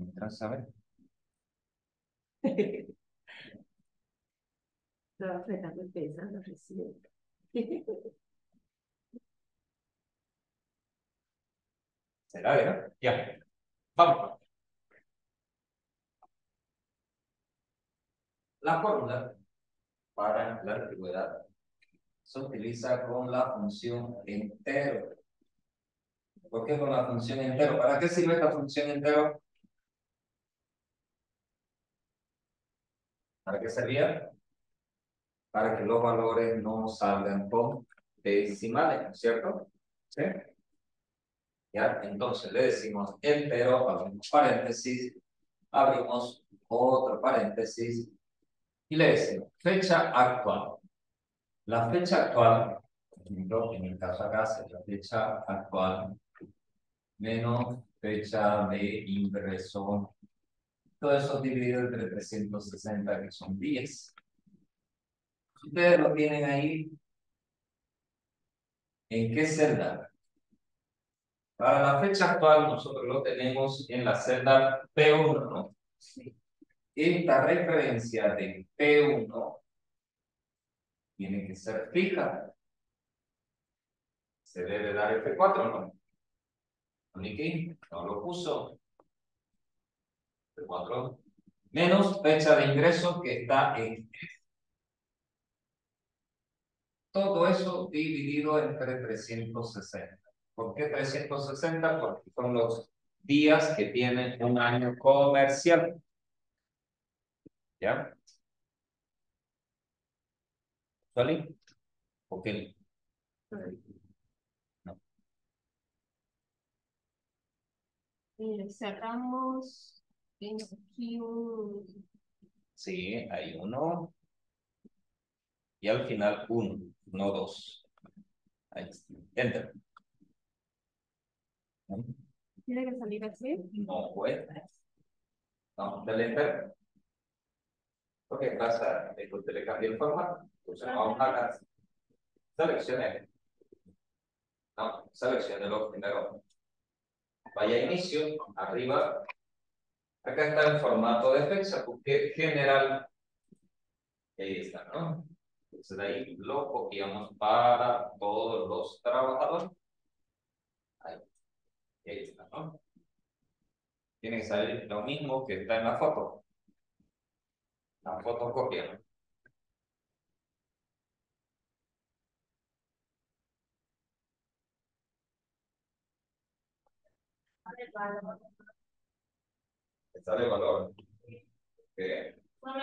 Mientras, ¿sabes? Estaba apretando pensando recién. ¿Será, verdad? Ya. Vamos. La fórmula para la antigüedad se utiliza con la función entero. ¿Por qué con la función entero? ¿Para qué sirve esta función entero? ¿Para qué servía? Para que los valores no salgan con decimales, ¿no es cierto? ¿Sí? Ya, entonces le decimos entero, abrimos paréntesis, abrimos otro paréntesis y le decimos fecha actual. La fecha actual, por ejemplo, en el caso acá sería fecha actual menos fecha de ingreso. Todo eso dividido entre 360, que son 10. Ustedes lo tienen ahí. ¿En qué celda? Para la fecha actual, nosotros lo tenemos en la celda P1, ¿no? Sí. Esta referencia de P1 tiene que ser fija. Se debe dar F4, ¿no? Aquí no lo puso. F4. Menos fecha de ingreso que está en todo eso dividido entre 360. ¿Por qué 360? Porque son los días que tienen un año comercial. ¿Ya? ¿Soli? ¿O qué? No. Cerramos en aquí un... Sí, hay uno. Y al final uno, no dos. Ahí está. Enter. ¿Tiene que salir así? No puede. No, dale enter. ¿Qué pasa? Que usted le cambia el formato. Entonces vamos a la seleccionar. No, seleccionelo primero. Vaya a inicio, arriba. Acá está el formato de fecha, porque general. Ahí está, ¿no? Entonces de ahí lo copiamos para todos los trabajadores. Ahí está, ¿no? Tiene que salir lo mismo que está en la foto. La fotocopia, ¿no? Sale el valor. Que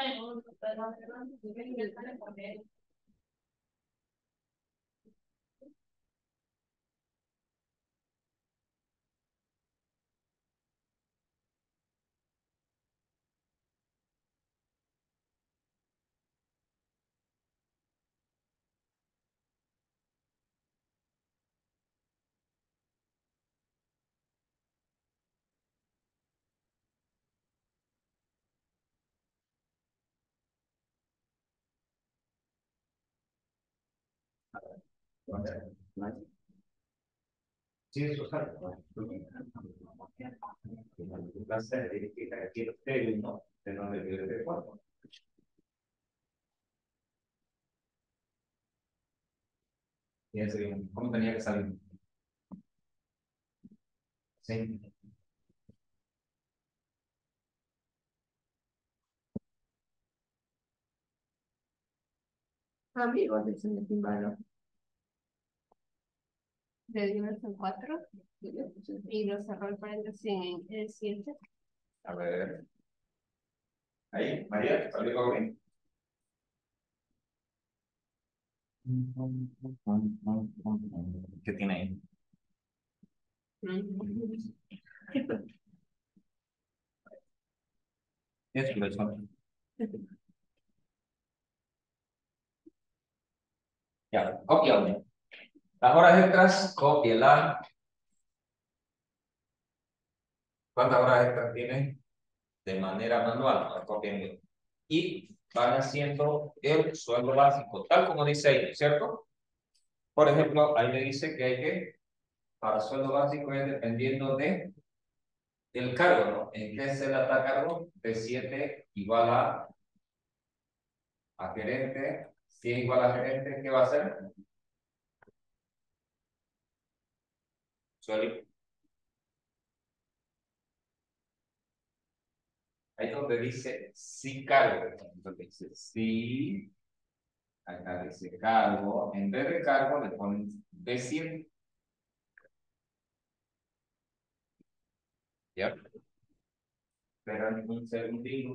sí, eso sale. La serie que aquí el uno, de no debe de 4. Y ese, ¿cómo tenía que salir? Sí. Amigos del señor Timbalo. Le dio el 4 y lo cerró el paréntesis en el 7. A ver. Ahí, María, ¿salió bien? ¿Qué tiene ahí? Es grueso. Ya, copia. Las horas extras, cópiela. ¿Cuántas horas extras tiene? De manera manual, no copien. Y van haciendo el sueldo básico, tal como dice ahí, ¿cierto? Por ejemplo, ahí le dice que hay que, para sueldo básico es dependiendo de El cargo, ¿no? ¿En qué celda está cargo? P7 igual a gerente. Si es igual a gerente, ¿qué va a hacer? Sorry. Ahí es donde dice sí cargo. Entonces dice sí, acá dice cargo. En vez de cargo le ponen P7. ¿Ya? Pero un segundito.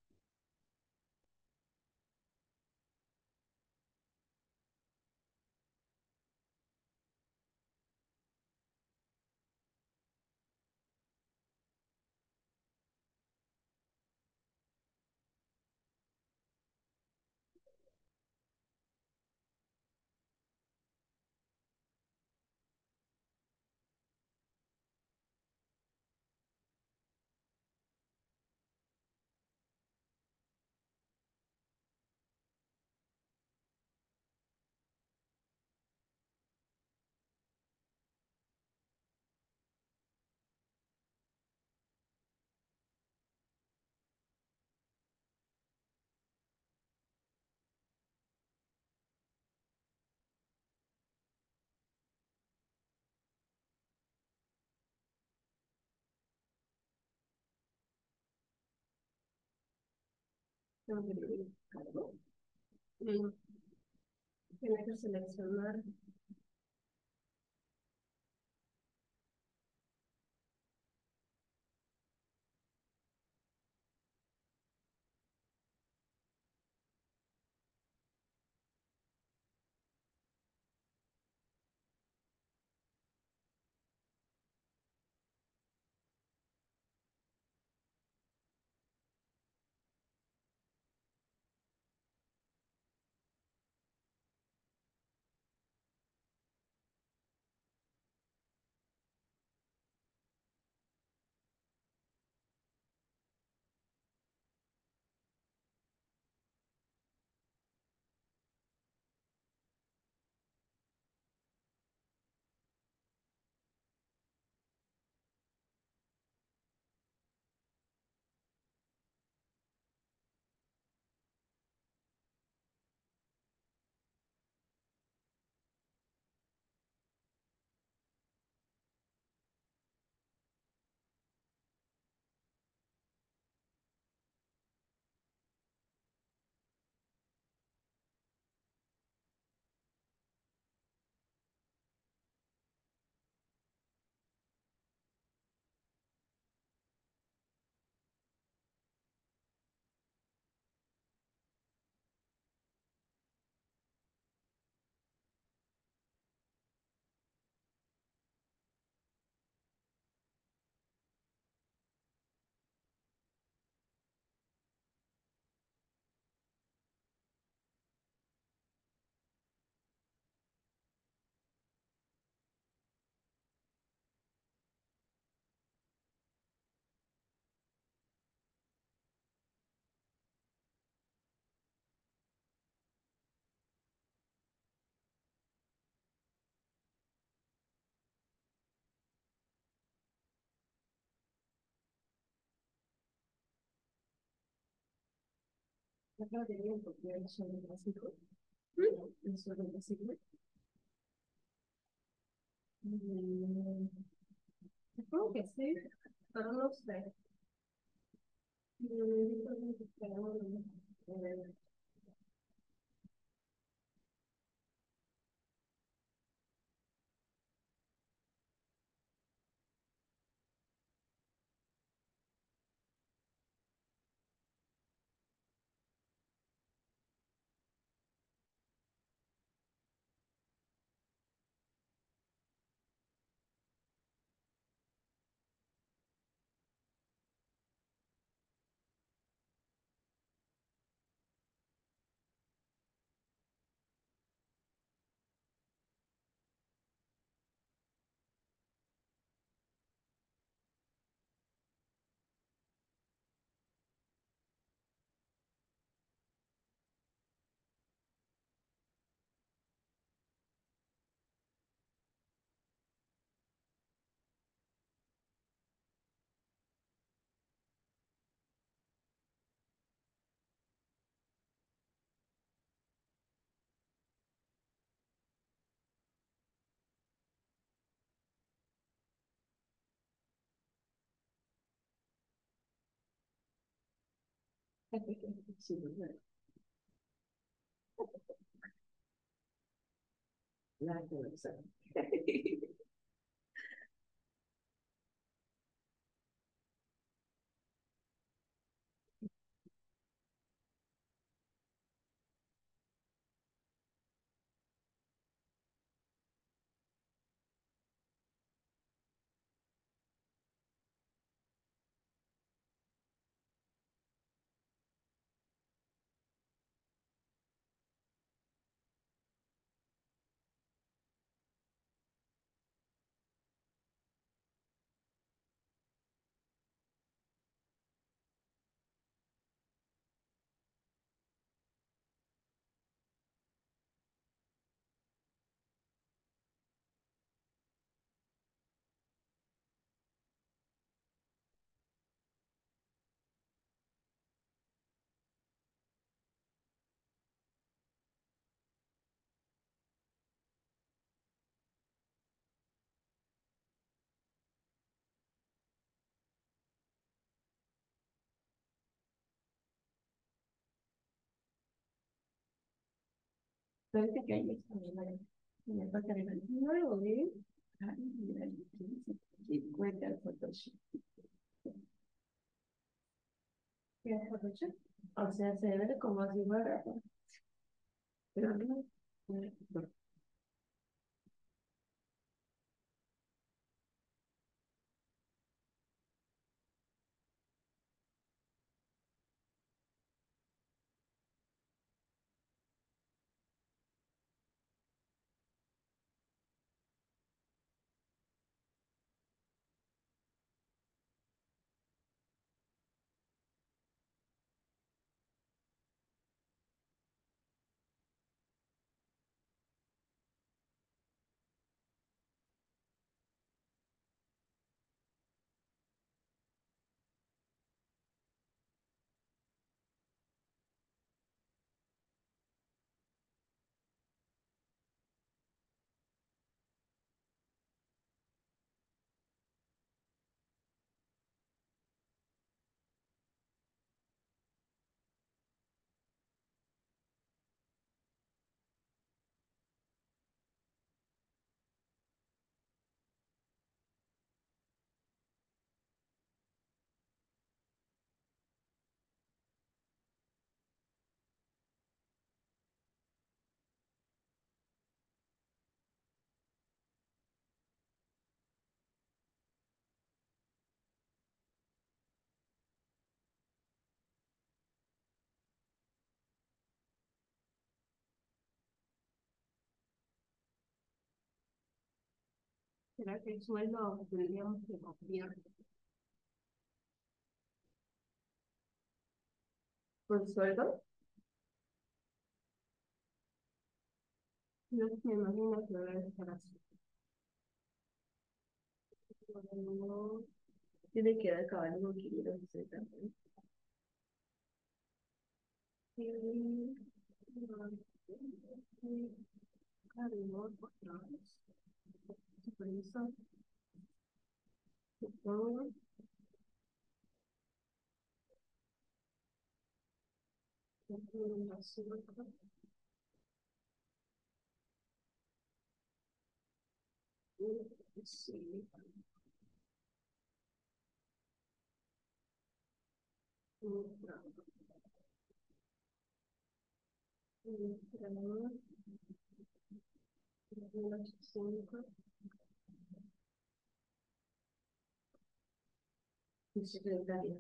Tengo que abrir el cargo. Mm, Tiene que seleccionar. Acá debería copiar el sobre básico. El sobre básico. Mm, Supongo que sí, pero no sé. Eh, Sí, ¿verdad? La cabeza. Parece que hay esto, ¿verdad? Me falta ver. No lo veo. Ay, mira, 50 Photoshop. ¿Qué es Photoshop? O sea, se ve como si fuera. Pero no. No. ¿Será que el sueldo tendríamos que copiar? ¿Por sueldo? No me imagino que debe estar así. No, tiene que acabar algo que quiero hacer también. Sí, Carlos, otra vez. Supervisor, todo. Sí, secretaria.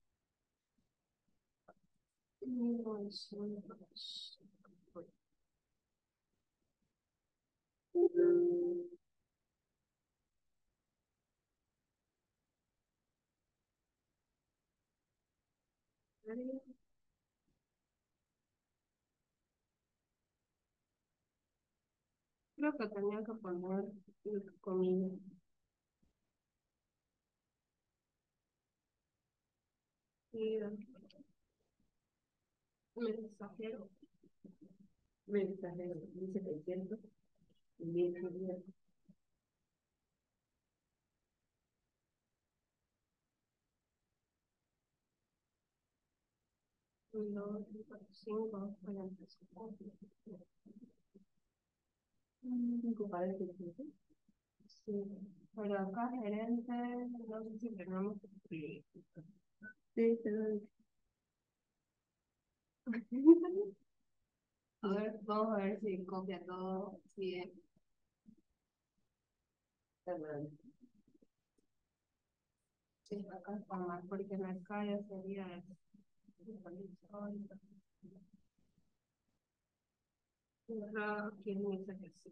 Creo que tenía que poner comida. Y mensajero. Mensajero, dice 600. Bien, bien. 2, 5, 45. 5 45. Sí, pero acá gerente, no sé si tenemos que escribir. Sí, te doy. A ver, vamos a ver si copia todo bien. Sí, acá está mal, porque en acá ya sería el acá, ¿quién dice que sí?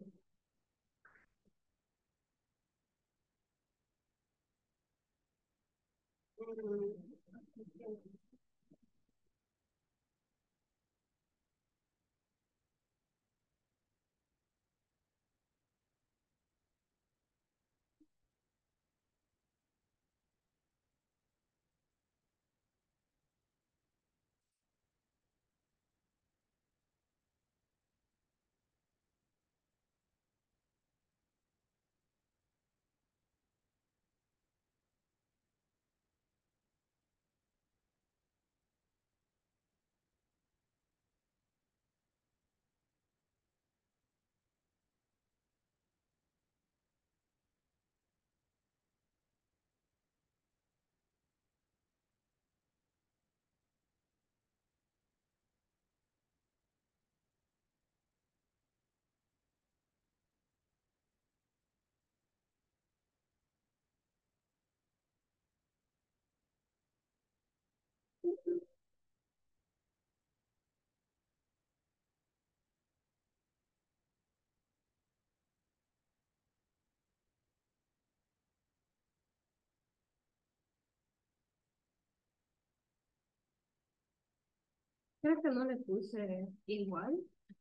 Creo que no le puse igual.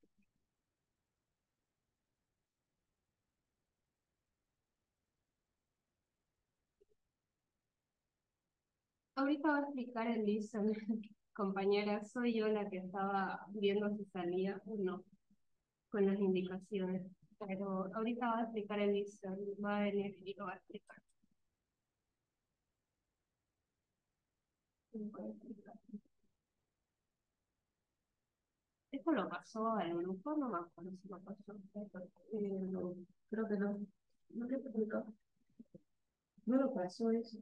Ahorita va a explicar el listen, compañera, soy yo la que estaba viendo si salía o no con las indicaciones. Pero ahorita va a explicar el listen, va a venir y lo va a explicar. Esto lo pasó al grupo, no me acuerdo si lo pasó. No, creo que no. No le publicó. No lo pasó eso.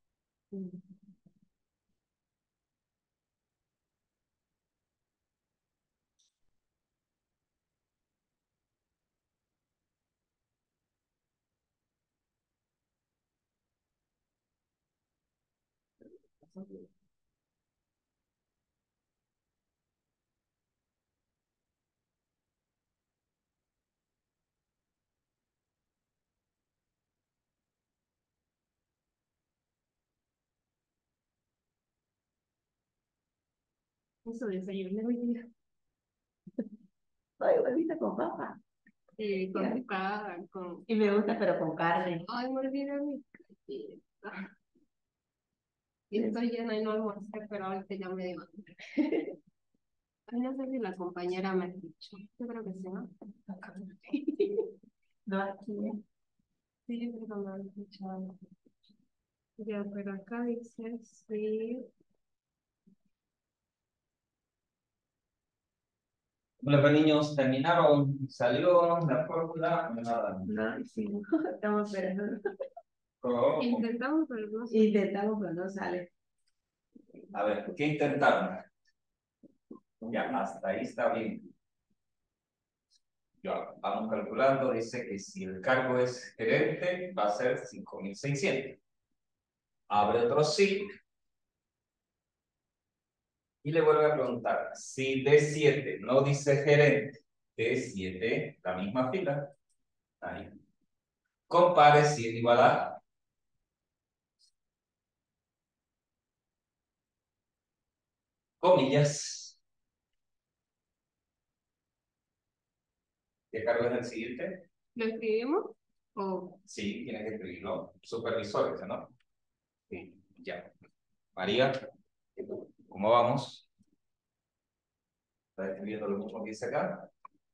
Eso desayuné hoy día. Ay, huevito con papa. Con con... Y me gusta, pero con carne. Ay, me olvidé mi galleta. Y estoy llena y no almorcé, pero ahorita ya me dio hambre. Ay, no sé si la compañera me ha dicho. Yo creo que sí, ¿no? No, aquí. Sí, yo creo que me han dicho. Ya, pero acá dice sí. Bueno, niños, terminaron, salió la fórmula, nada. No, sí, estamos esperando. ¿Cómo? Intentamos, pero no sé. Intentamos, pero no sale. A ver, ¿qué intentaron? Ya, hasta ahí está bien. Ya, vamos calculando, dice que si el cargo es gerente, va a ser 5.600. Abre otro sí. Y le vuelve a preguntar, si D7 no dice gerente, D7, la misma fila, ahí. Compare si es igual a comillas. ¿Qué cargo es el siguiente? ¿Lo escribimos? O Sí, tiene que escribirlo. Supervisores, ¿no? Sí, ya. María, ¿cómo vamos? ¿Está escribiendo lo mismo que dice acá?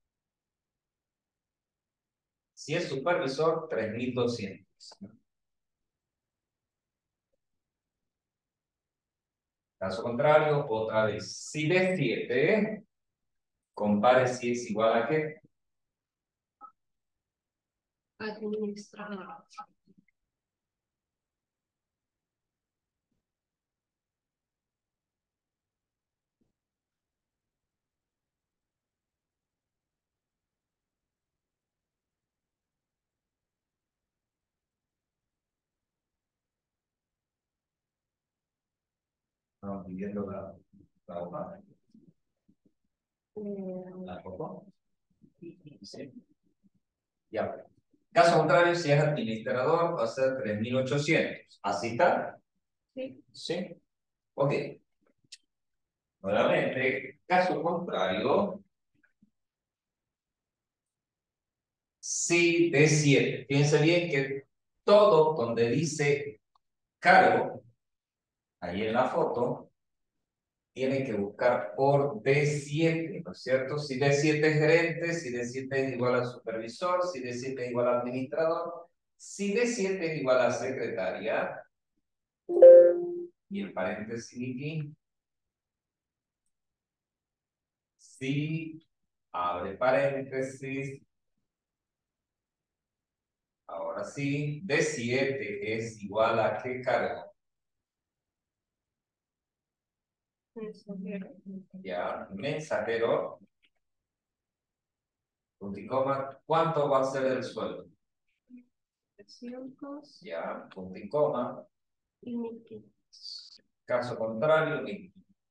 Si es supervisor, 3.200. Caso contrario, otra vez. Si de 7, compare si es igual a qué. Administrador. Estamos viviendo la hoja. Eh, ¿La foto? Sí. Ya. Caso contrario, si es administrador, va a ser 3.800. ¿Así está? sí. Sí. Ok. Nuevamente, caso contrario, si de 7. Fíjense bien que todo donde dice cargo, ahí en la foto, tiene que buscar por D7, ¿no es cierto? Si D7 es gerente, si D7 es igual a supervisor, si D7 es igual a administrador, si D7 es igual a secretaria, y el paréntesis aquí, si abre paréntesis, ahora sí, D7 es igual a ¿qué cargo? Mensajero. Ya, mensajero, punto y coma, ¿cuánto va a ser el sueldo? 300 Ya, punto y coma, y 1500. caso contrario, y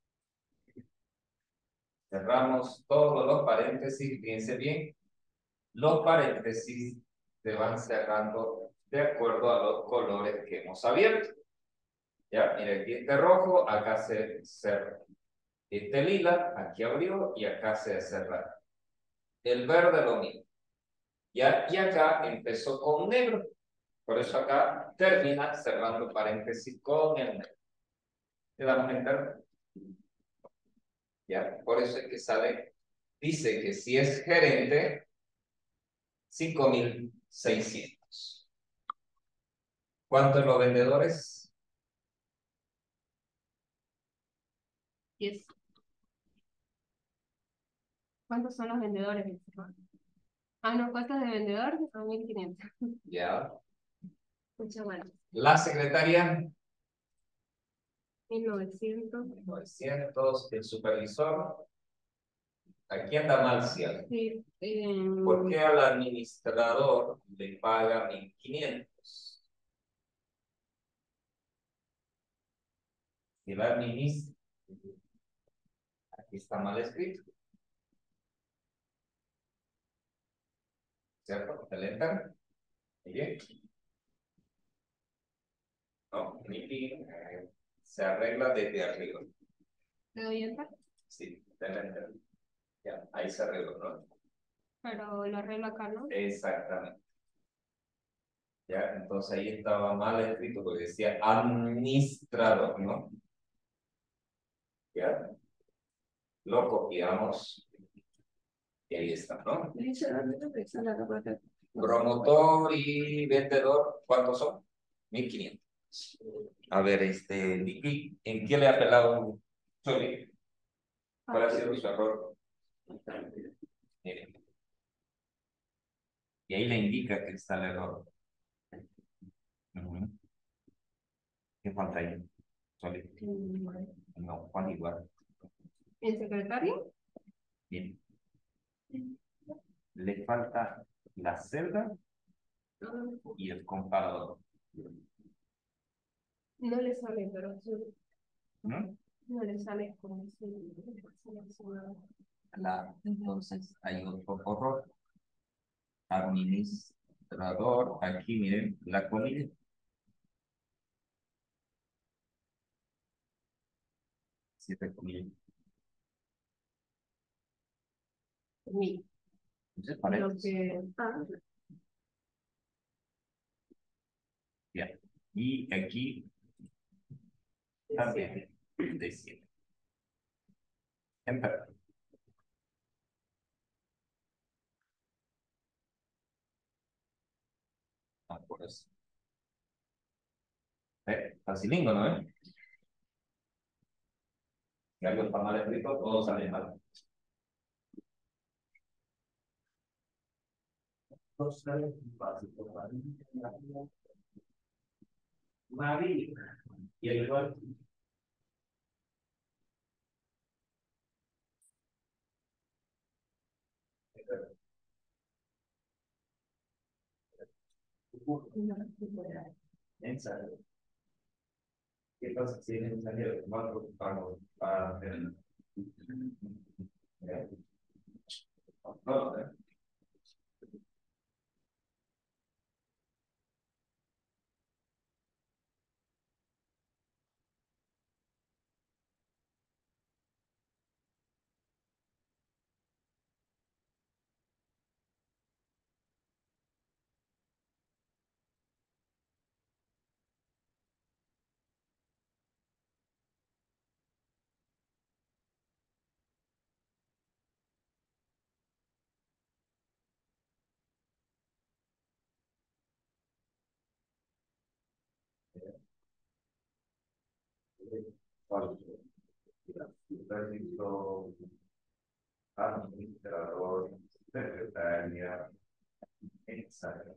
cerramos todos los paréntesis, fíjense bien, los paréntesis se van cerrando de acuerdo a los colores que hemos abierto. Ya, mira, aquí este rojo, acá se cerra. Este lila, aquí abrió y acá se cerra. El verde lo mismo. Ya, y acá empezó con negro. Por eso acá termina cerrando paréntesis con el negro. ¿Te damos a entender? Ya, por eso es que sale, dice que si es gerente, 5.600. ¿Cuántos los vendedores? 10. ¿Cuántos son los vendedores? Ah, no, costos de vendedor son 1500. Ya. Muchas gracias. La secretaria, 1900. 900. El supervisor, aquí anda mal cielo. Sí, ¿Por qué al administrador le paga 1.500? El administrador, aquí está mal escrito, ¿cierto? ¿El enter? Muy bien. No, se arregla desde arriba. ¿le doy enter? Sí, del enter. Ya, ahí se arregló, ¿no? Pero lo arreglo acá, ¿no? Exactamente. Ya, entonces ahí estaba mal escrito porque decía administrador, ¿no? Ya, lo copiamos y ahí está, ¿no? Promotor y vendedor, ¿cuántos son? 1.500. A ver, Vicky, ¿en qué le ha pelado Soli? ¿Cuál ha sido su error? Miren. Y ahí le indica que está el error. Ujú. ¿Qué falta ahí? Soli. No, Juan igual. ¿En secretario? Bien. Le falta la celda y el comparador. No le sale, pero sí. ¿No? No le sale como si seleccionado. Entonces hay otro error. Administrador, aquí miren, la comida. Siete comida. Sí. Entonces, Lo paréntesis. que... Ya. Y aquí también de 7. Enter. Ah, por eso. Facilingo, ¿no? Y algo está mal escrito, todo sale mal. María. Y el gol. Ensayo. ¿Qué pasa si en el ensayo de 4 para hacer el... No, administrador, secretaria, ensayo.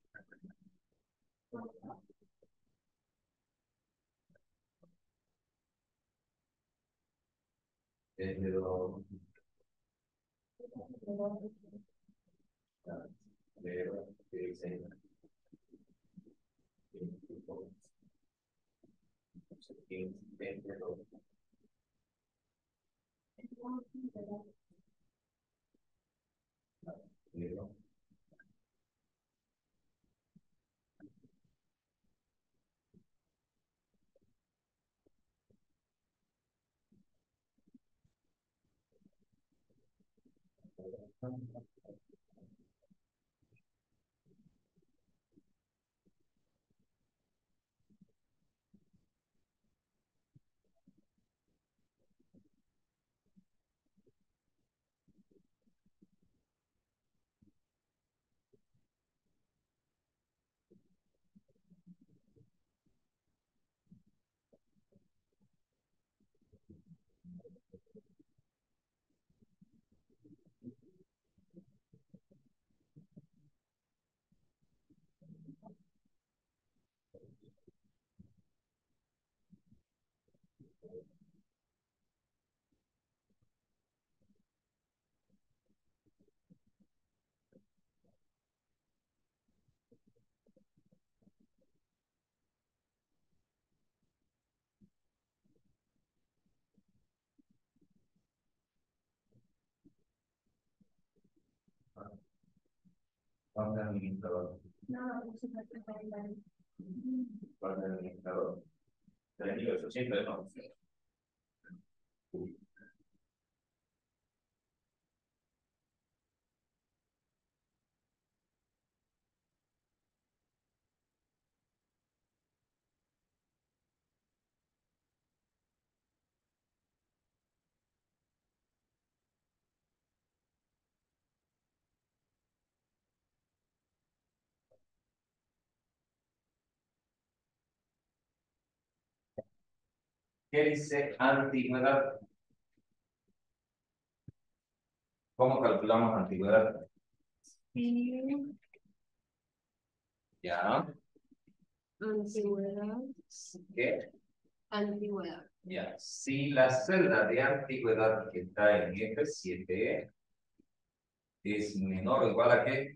Pero, administrador, administrador. 3.800, ¿no? ¿Qué dice antigüedad? ¿Cómo calculamos antigüedad? Sí, Ya. antigüedad, ¿Qué? antigüedad. Ya. Si la celda de antigüedad que está en F7 es menor o igual a qué?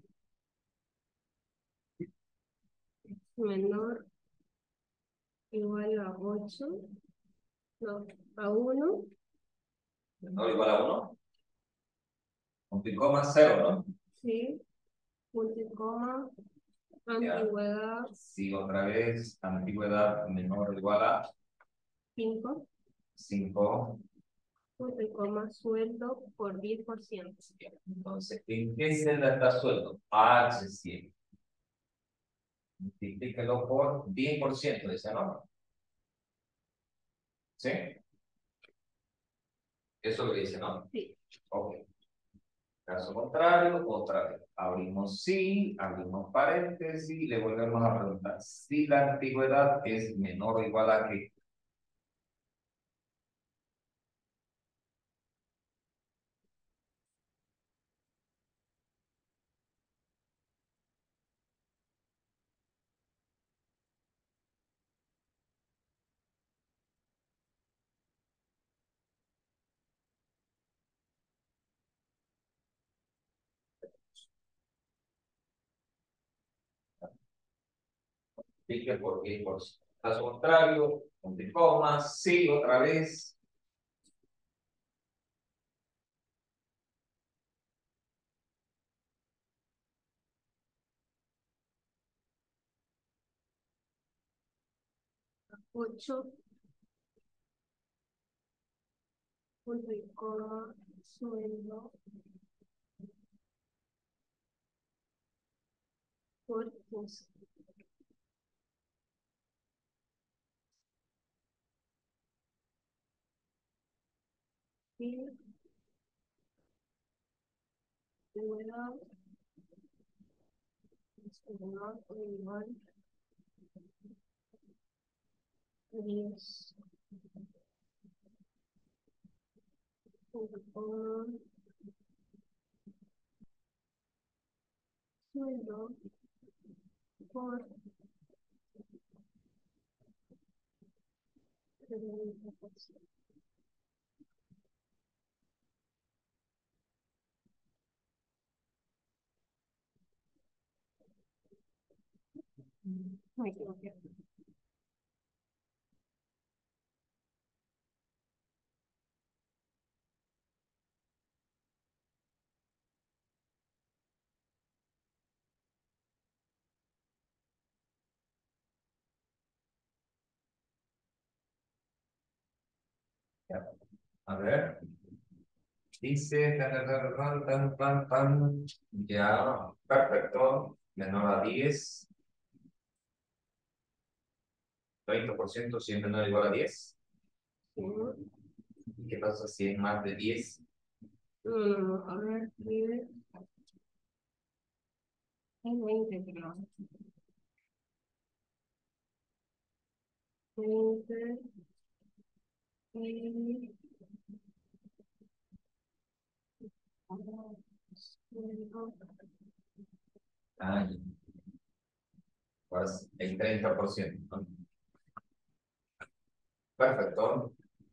Menor igual a 8, no, a 1, Menor o igual a 1. Multiplicó más 0, ¿no? sí, multicoma, Ya. antigüedad, Si otra vez antigüedad menor o igual a 5, 5. multicoma, sueldo por 10%. Entonces, ¿en qué celda está sueldo? H100. Multiplíquelo por 10%, dice, ¿no? ¿Sí? Eso lo dice, ¿no? Sí, Ok. Caso contrario, otra vez. Abrimos sí, abrimos paréntesis, le volvemos a preguntar si la antigüedad es menor o igual a qué. multiplique por 10%. Caso contrario, punto y coma, sí, otra vez. Ocho, punto y coma, sueldo, por 15. Y luego, sueldo igual 10. Punto y coma, sueldo, por 30%. Me equivoqué. Ya. A ver. Dice, tan. Ya, perfecto. Menor a 10. 30% si es menor o igual a 10. Sí. ¿Y qué pasa si es más de 10? A ver, 10 es 20, creo. 20 y... sueldo, Ah, pues el 30%, ¿no? Perfecto.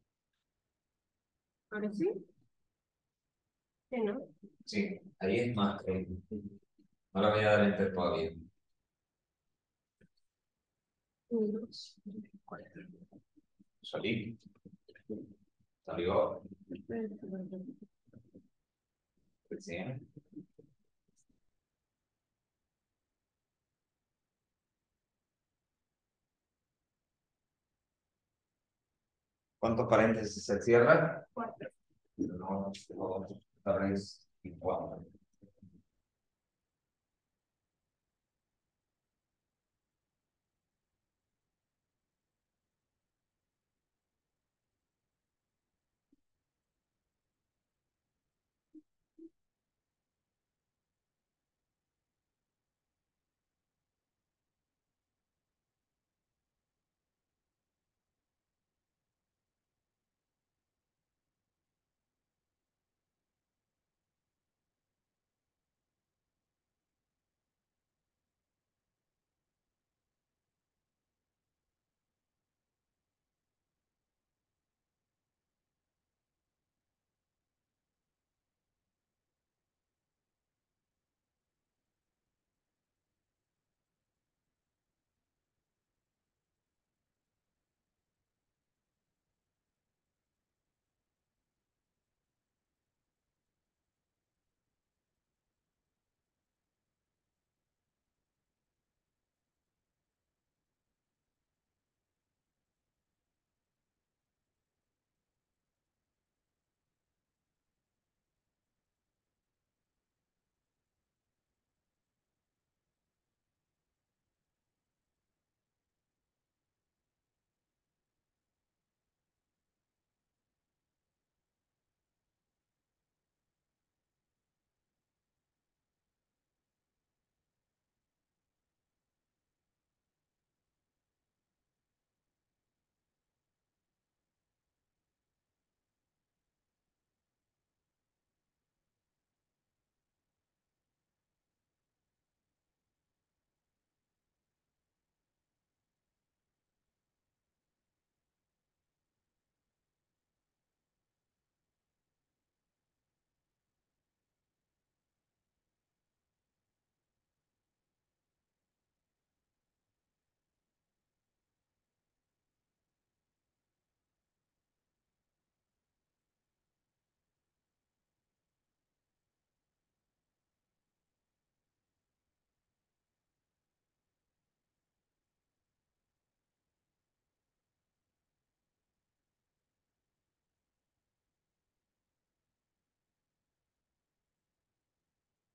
ahora sí, sí, ¿no? Sí, ahí es más. No le voy a dar enter todavía. 2, Salí. Salió. Recién. ¿Cuántos paréntesis se cierran? 4. No, 2, 3 y 4.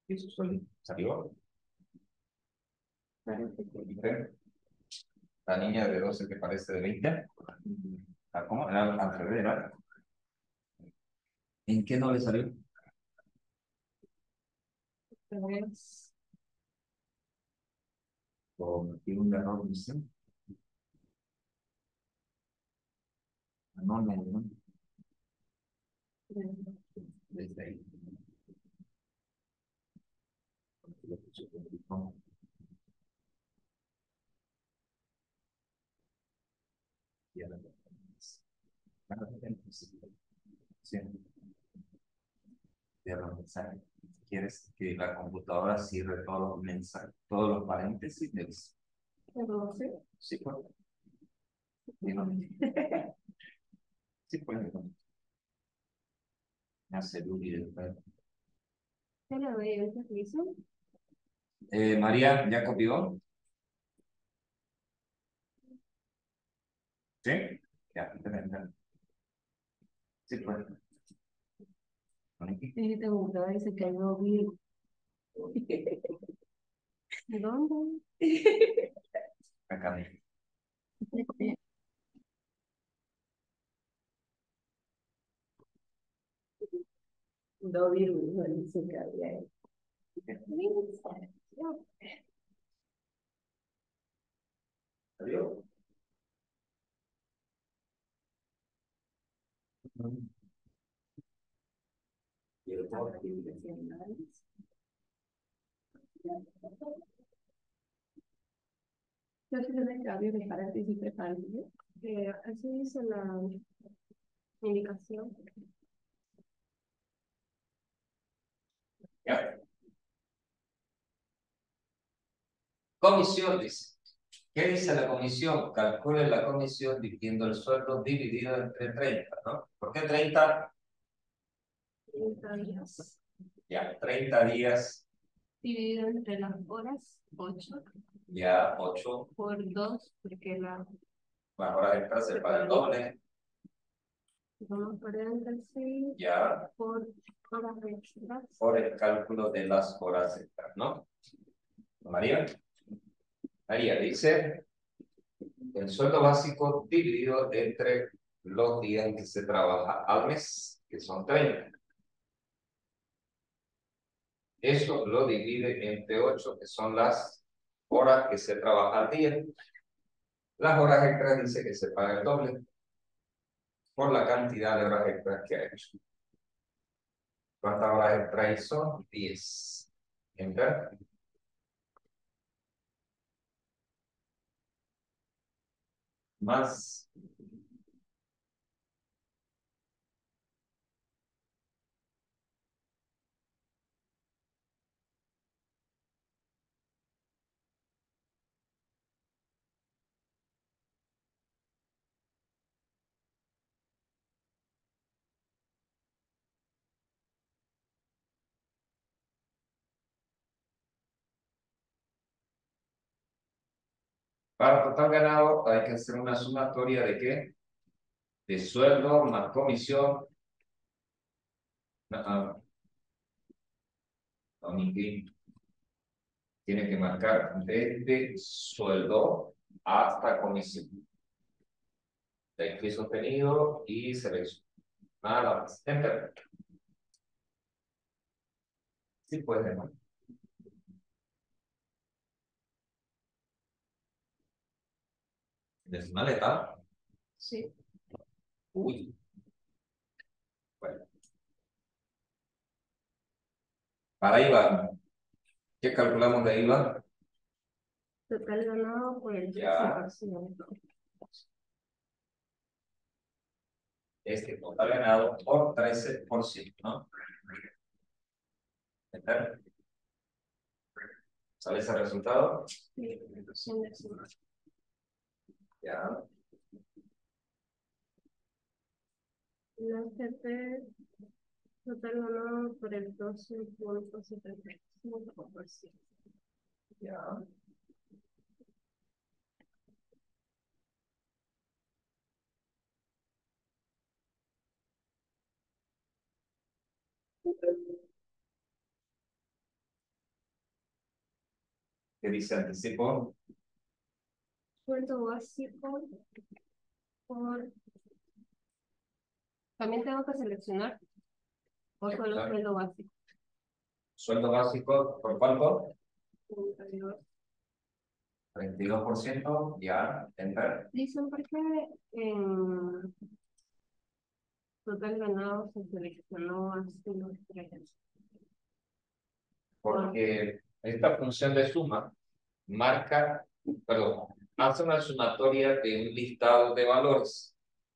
Y su sueldo salió. Parece que ¿Viste? La niña de 12 que parece de 20. Ah, ¿cómo? Era al revés, ¿verdad? ¿En qué no le salió? Pues, Cometí un error, dice. No, no, no. Desde ahí. No. Ya la tenemos. Bueno, entonces, sí, ya los mensajes. ¿Quieres que la computadora cierre todos los mensajes, todos los paréntesis? pero sí. Sí, pues. Sí, no. Sí, pues. Me hace Luli después. ya le doy el permiso. María, ¿ya copió? ¿Sí? Ya, ya. Sí, pues. Este computador dice que no vi. ¿Dónde? Acá. No virus, no dice que había. ¿Salió? Y el otro. Yo sí le cambio de paréntesis y paréntesis. Así dice la indicación. Ya. Comisión dice. ¿Qué dice la comisión? Calcule la comisión dividiendo el sueldo dividido entre 30, ¿no? ¿Por qué 30? 30 días. Ya, 30 días, Dividido entre las horas, 8 ya 8, por 2, porque las horas extras se pagan el doble, vamos paréntesis ya por horas extras. por el cálculo de las horas extras, ¿no? María. María dice, el sueldo básico dividido entre los días en que se trabaja al mes, que son 30. Eso lo divide entre 8, que son las horas que se trabaja al día. Las horas extras dice que se paga el doble por la cantidad de horas extras que ha hecho. ¿Cuántas horas extras hizo? 10. Enter. Más. Para total ganado hay que hacer una sumatoria de qué? De sueldo más comisión. Tiene que marcar desde sueldo hasta comisión. De aquí sostenido y seleccionar la enter. Sí, puede, ¿no? Decimal etapa. Sí. Uy. Bueno. Para IVA, ¿qué calculamos de IVA? Total ganado por el Ya. 13%. Este total ganado por 13%, ¿no? Enter. ¿Sale ese resultado? Sí, sin decimal. Ya. La FP total ganado por el 12.75%. Ya. ¿Qué dice anticipo? Sueldo básico por... También tengo que seleccionar o solo Claro. sueldo básico. Sueldo básico, ¿por cuánto? 32. 32%, ya, enter. Dicen por qué en total ganado se seleccionó así los tres. Porque esta función de suma marca, perdón, hace una sumatoria de un listado de valores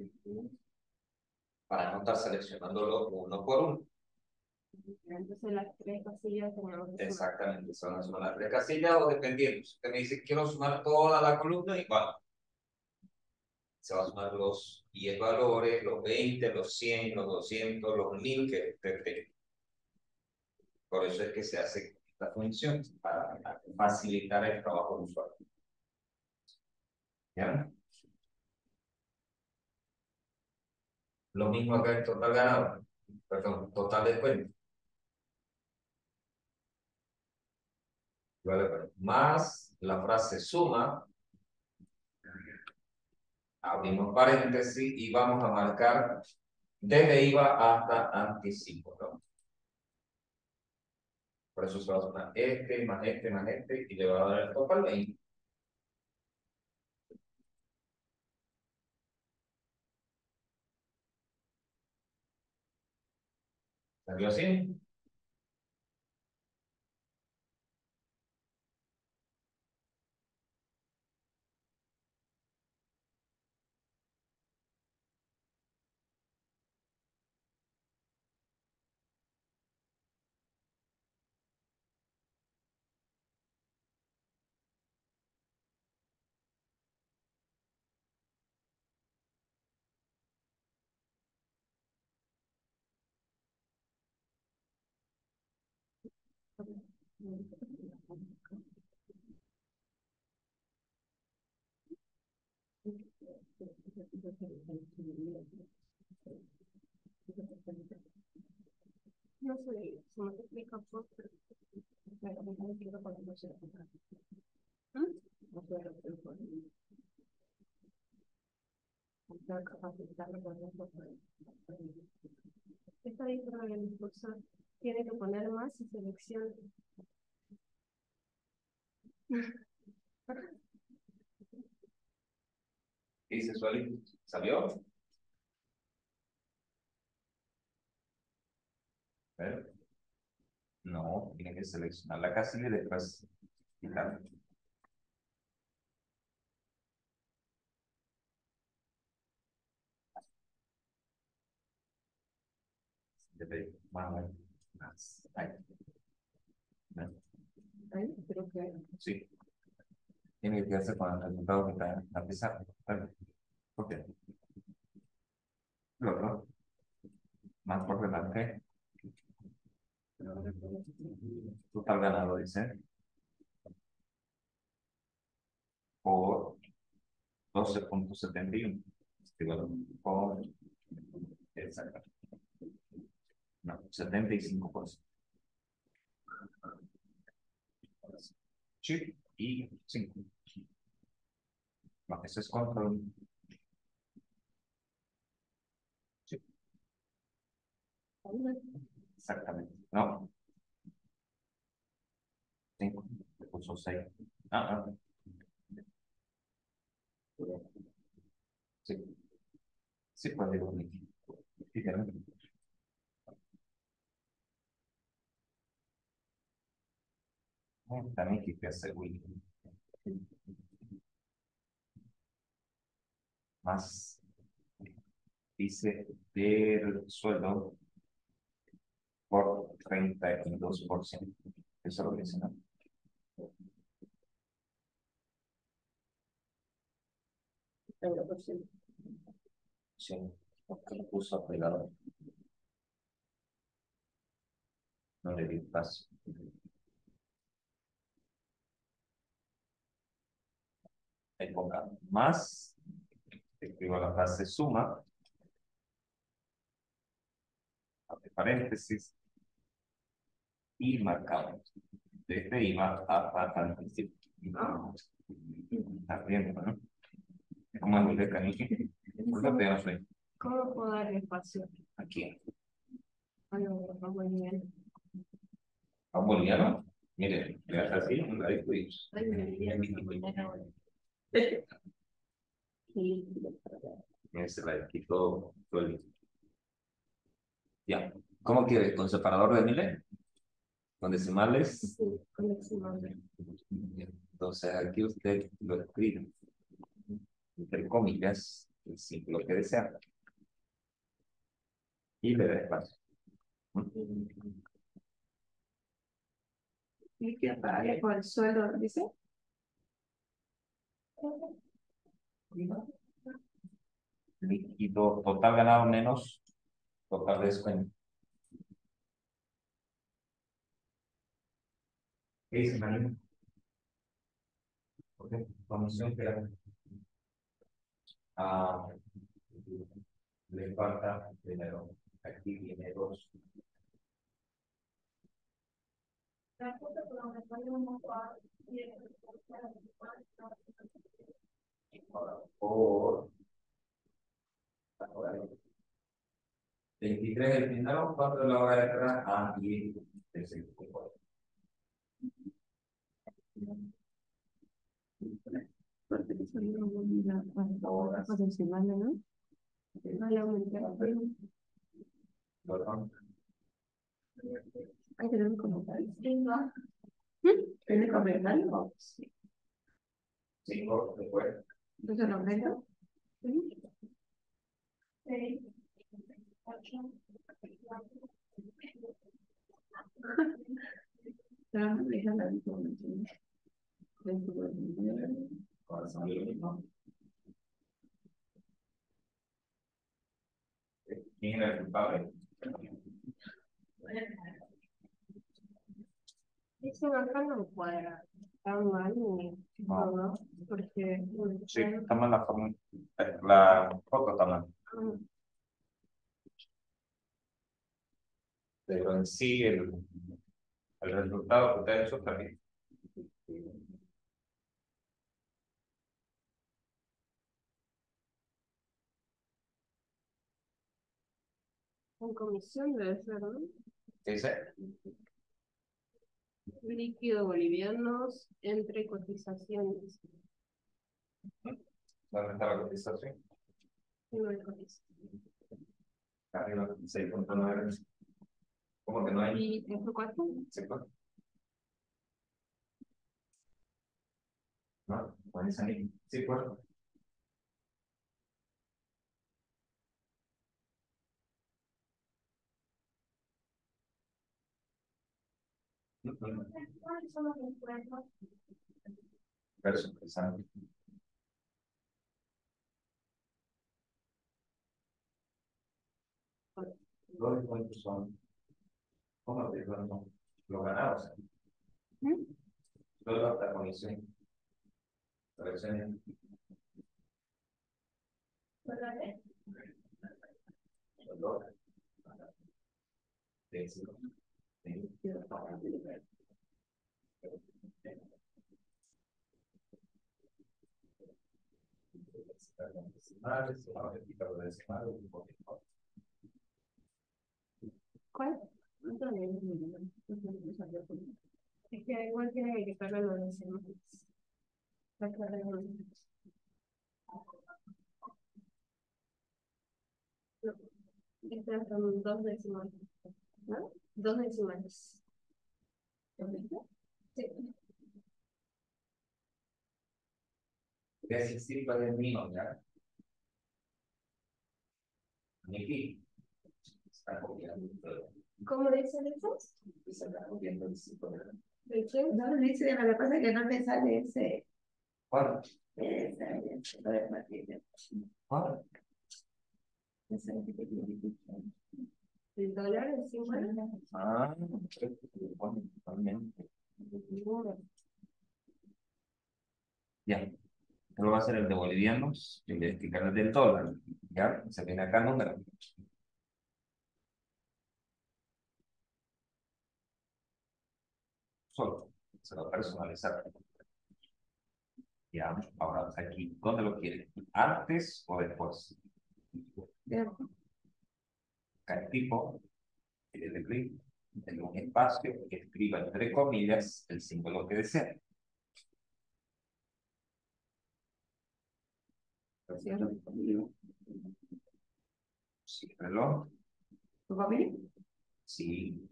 para no estar seleccionándolo uno por uno. Entonces las tres casillas tenemos que sumar. Exactamente, son las tres casillas o dependiendo. Si usted me dice quiero sumar toda la columna, igual. Se va a sumar los 10 valores, los 20, los 100, los 200, los 1000 que usted tenga. Por eso es que se hace esta función, para facilitar el trabajo del usuario. ¿Ya? Lo mismo acá en total ganado, perdón, total descuento. Vale, pues, más la frase suma, abrimos paréntesis y vamos a marcar desde IVA hasta anticipo, ¿no? Por eso se va a sumar más este, y le va a dar el total 20. ¿Salió así? No sé, se multiplica por... Está ahí para el impulsor. Tiene que poner más y selecciona. ¿Qué dice Sueli? ¿Salió? A ver. No, tiene que seleccionar la casilla y después quitar. Más. Ahí. Ahí, creo que Sí. Tiene que quedarse con el resultado que está en la pizarra. ¿Por qué? Lo otro. Más por delante. Total ganado, dice. Por 12.71. Por. Exacto. No, 75%. Sí, y 5. No, eso es control. Sí, exactamente. No. 5. Le puso 6. Ah. Sí. Sí, pues digo, fíjate. También que hacer Willy. Más dice del sueldo por 32%. Eso lo dice, ¿no? Sí, porque lo puso pegado. No le di paso. Ahí ponga más. Escribo la frase suma. Abre paréntesis. Y marcamos. de este y va al principio. Está bien, ¿no? Es como el de caniche. Porque no soy ¿Cómo puedo dar espacio aquí. a los bolivianos? A un boliviano, mire, le hace así, un ladito y Ay, ese ladito todo el. Ya. ¿Cómo quiere? ¿Con separador de miles? ¿Con decimales? sí, con decimales. Entonces aquí usted lo escribe entre comillas, el símbolo que desea y le da espacio. ¿Y qué pague por el sueldo, dice? Líquido total ganado menos total descuento. ¿Qué dice María? Ok, comisión que ah, le falta dinero. Aquí viene 2. Por 23 el primero, 4 de la hora de atrás, y el segundo. Porque son una cosa encima, ¿no? Vale, aumentar. Perdón. Hay que tener un comentario. ¿Tiene comentario? Sí. 5 después. Entonces lo aumento. Pero no deja la información. Ahora son lo mismo. ¿Quién era el culpable? Dicen acá no cuadra tan mal ni todo, porque Sí, está mal la forma. La foto está mal. Pero en sí el resultado que usted ha hecho está bien. en comisión debe ser, ¿no? ¿Qué dice? Líquido bolivianos entre cotizaciones. ¿Dónde está la cotización? No hay cotización. Arriba, 6.9. ¿Cómo que no hay? ¿Y F4? ¿Se puede? No, puede salir. Sí, pues. Verso interesante. Los descuentos son, ¿cómo te digo? No, los ganados. Luego la comisión. Selecciones. Los dos. Sí, sí. Decimales, decimales, ¿Cuál? Es que igual tiene que quitarle los decimales. No, estas son 2 decimales. ¿No? 2 decimales. Sí. que asistir para el mío, ¿ya? Aquí está copiando todo. ¿Cómo dicen eso? Se está copiando el sitio. ¿De quién? No, dice, lo que pasa es que no me sale ese. ¿Cuál? Lo de Matilde. ¿Cuál? ¿El dólar en 50? Ah, bueno, totalmente. Ya. Luego va a ser el de bolivianos, el de explicar el del dólar. Ya, se viene acá el número. Solo. Se va a personalizar. Ya, ahora aquí, ¿dónde lo quiere? ¿Antes o después? Acá el tipo, y le clic en un espacio, escriba entre comillas el símbolo que desea. Ciérralo. ¿Tu va bien? Sí.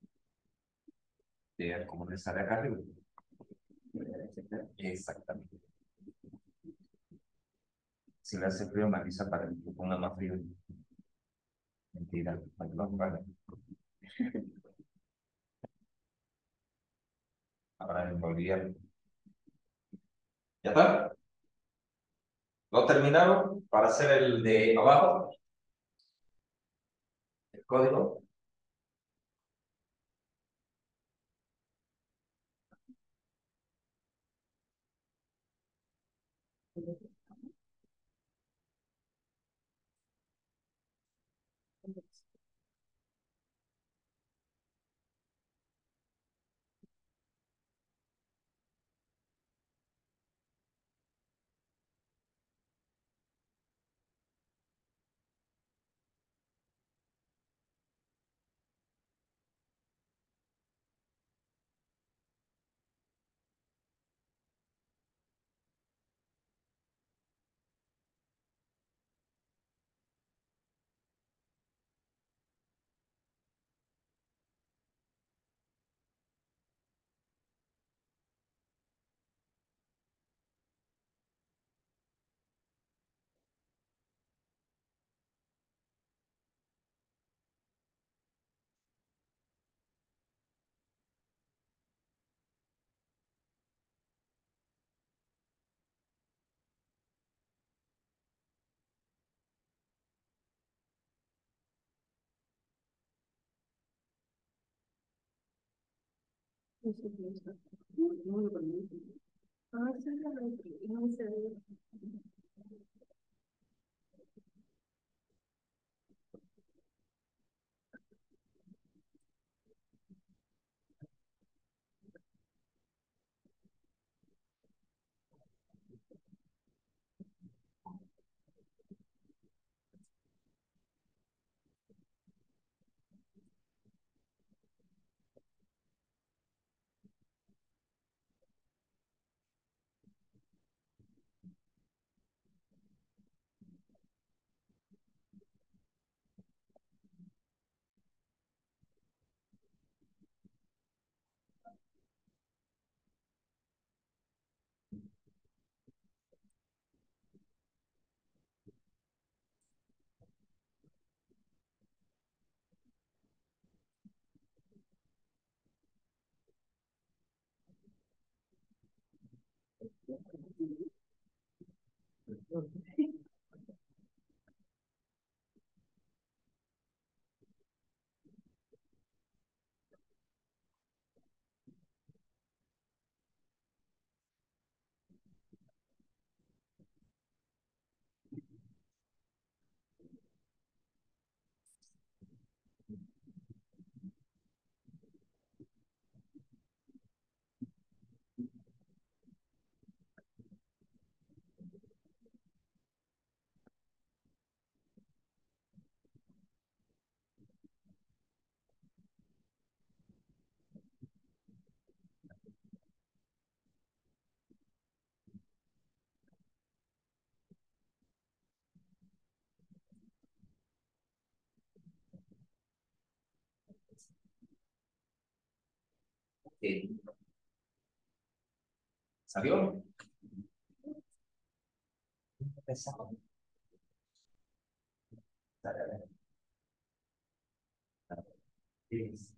Vea cómo le sale acá arriba. Exactamente. Si le hace frío, me avisa para que ponga más frío. Mentira, perdón, vale. Ahora envolvía. ¿Ya está? ¿Lo terminaron? Para hacer el de abajo, el código. Ah, esa es no sé. ¿Salió? Empezamos. Dale, dale. Sí.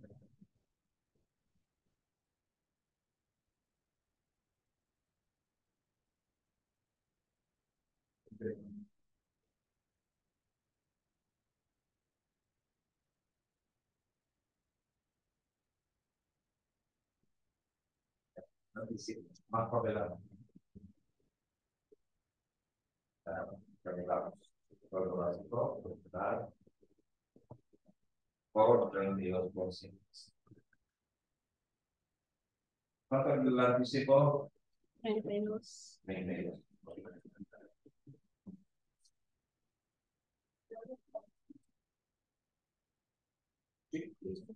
No te hicimos. Más por delante. Terminamos. Luego básico, total, por 32%. ¿Cuánto es el anticipo? 32. 22. Sí, listo.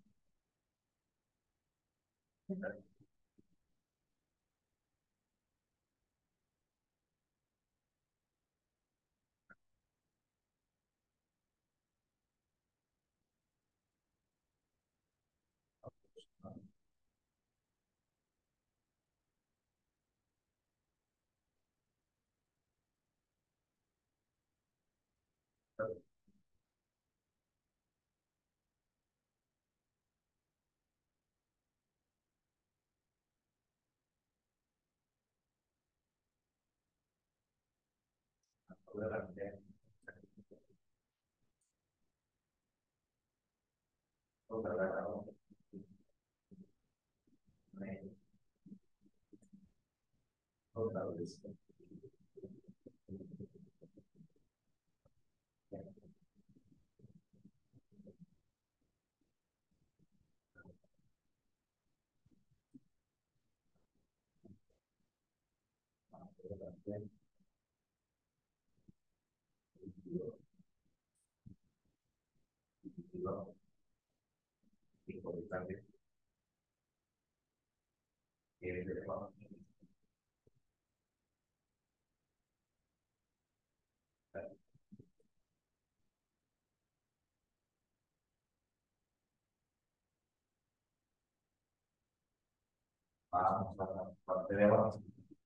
Otra vez. Vamos a la parte de abajo.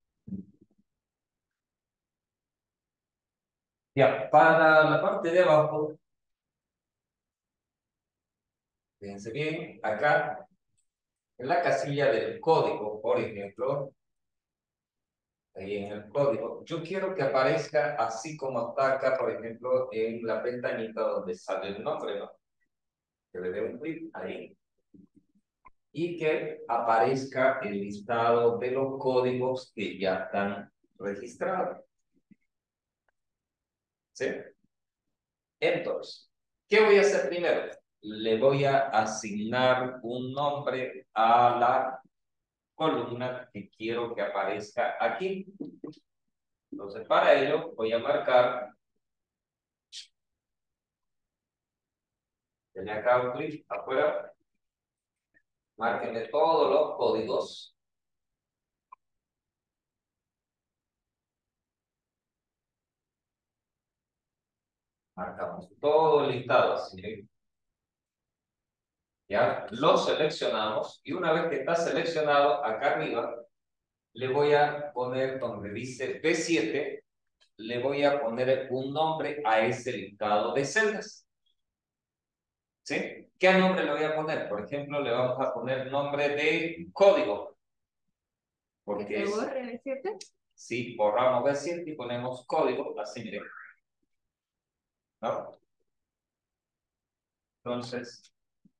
Ya, para la parte de abajo, fíjense bien, acá en la casilla del código, por ejemplo, ahí en el código, yo quiero que aparezca así como está acá, por ejemplo, en la pestañita donde sale el nombre, ¿no? Que le dé un clic ahí. Y que aparezca el listado de los códigos que ya están registrados. ¿Sí? Entonces, ¿qué voy a hacer primero? Le voy a asignar un nombre a la columna que quiero que aparezca aquí. Entonces, para ello voy a marcar, denle acá un clic afuera, márquenle todos los códigos. Marcamos todo el listado así. Ya, lo seleccionamos y una vez que está seleccionado, acá arriba, le voy a poner donde dice B7, le voy a poner un nombre a ese listado de celdas. ¿Sí? ¿Qué nombre le voy a poner? Por ejemplo, le vamos a poner nombre de código. Porque es, borre, ¿cierto? sí, borramos B7 y ponemos código, así miren. ¿No? Entonces,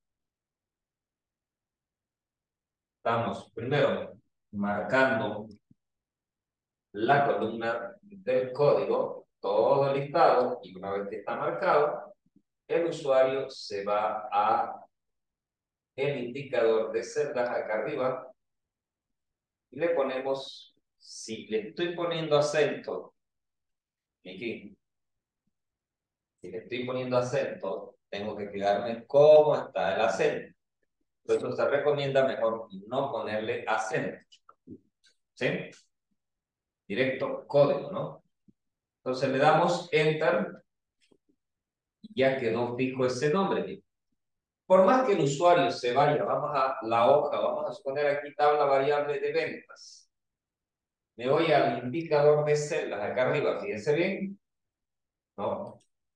estamos primero marcando la columna del código, todo el listado, y una vez que está marcado, el usuario se va a el indicador de celdas acá arriba y le ponemos, si le estoy poniendo acento, aquí, si le estoy poniendo acento, tengo que fijarme cómo está el acento. Entonces se recomienda mejor no ponerle acento. ¿Sí? Directo código, ¿no? Entonces le damos Enter y ya quedó fijo ese nombre. Por más que el usuario se vaya, vamos a la hoja, vamos a suponer aquí tabla variable de ventas. Me voy al indicador de celdas acá arriba, fíjense bien. ¿No?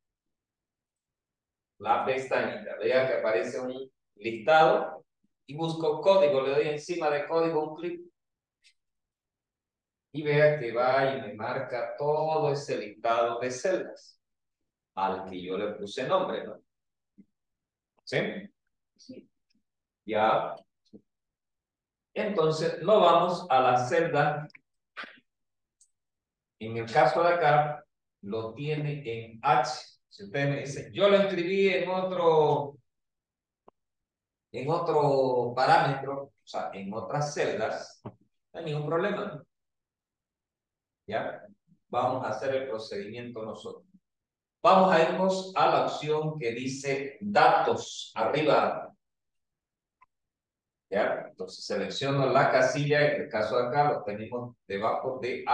La pestañita, vea que aparece un listado y busco código, le doy encima de código un clic y vea que va y me marca todo ese listado de celdas al que yo le puse nombre, ¿no? ¿Sí? Sí. Ya. Entonces, no vamos a la celda. En el caso de acá, lo tiene en H. Si usted me dice, yo lo escribí en otro parámetro, o sea, en otras celdas, no hay ningún problema. ¿Ya? Vamos a hacer el procedimiento nosotros. Vamos a irnos a la opción que dice datos arriba. ¿Ya? Entonces selecciono la casilla, en el caso de acá lo tenemos debajo de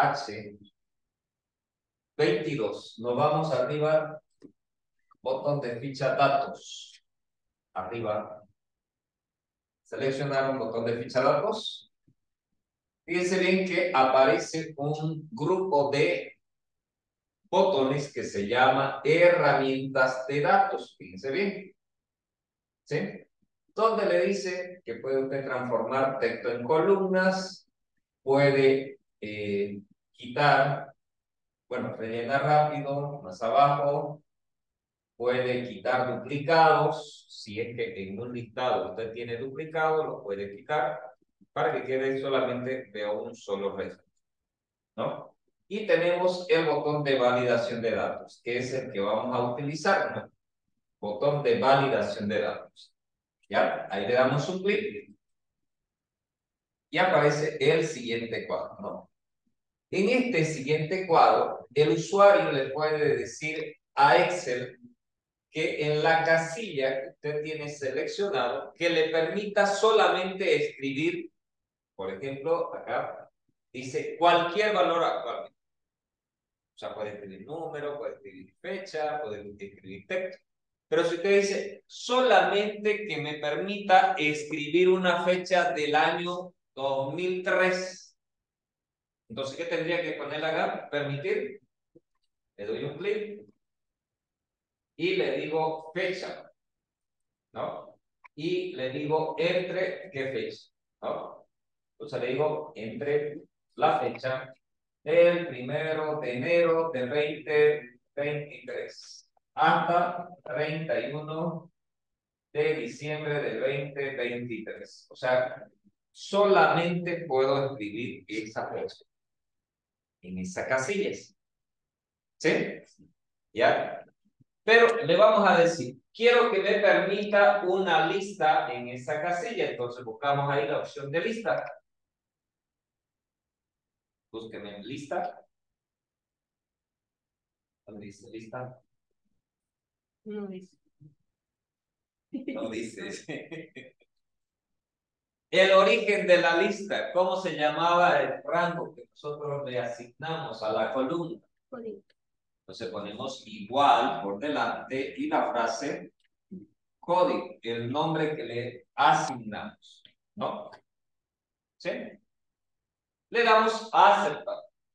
H22. Nos vamos arriba, botón de ficha datos. Arriba. Seleccionar un botón de ficha datos. Fíjense bien que aparece un grupo de botones que se llama herramientas de datos. Fíjense bien. ¿Sí? Donde le dice que puede usted transformar texto en columnas, puede quitar, bueno, rellenar rápido, más abajo, puede quitar duplicados, si es que en un listado usted tiene duplicado, lo puede quitar para que quede solamente de un solo resto, ¿no? Y tenemos el botón de validación de datos, que es el que vamos a utilizar, ¿no? Botón de validación de datos. ¿Ya? Ahí le damos un clic y aparece el siguiente cuadro, ¿no? En este siguiente cuadro, el usuario le puede decir a Excel que en la casilla que usted tiene seleccionado, que le permita solamente escribir, por ejemplo, acá dice cualquier valor actualmente. O sea, puede escribir número, puede escribir fecha, puede escribir texto. Pero si usted dice solamente que me permita escribir una fecha del año 2003, entonces, ¿qué tendría que poner acá? Permitir. Le doy un clic y le digo fecha, ¿no? Y le digo entre qué fecha, ¿no? Entonces le digo entre la fecha del 1 de enero del 2023 hasta 31 de diciembre del 2023. O sea, solamente puedo escribir esa fecha en esa casilla. ¿Sí? ¿Ya? Pero le vamos a decir, quiero que me permita una lista en esa casilla. Entonces buscamos ahí la opción de lista. Búsqueme en lista. ¿Dónde dice lista? No dice. No dice. El origen de la lista, ¿cómo se llamaba el rango que nosotros le asignamos a la columna? Código. Entonces ponemos igual por delante y la frase código, el nombre que le asignamos, ¿no? ¿Sí? Le damos a aceptar.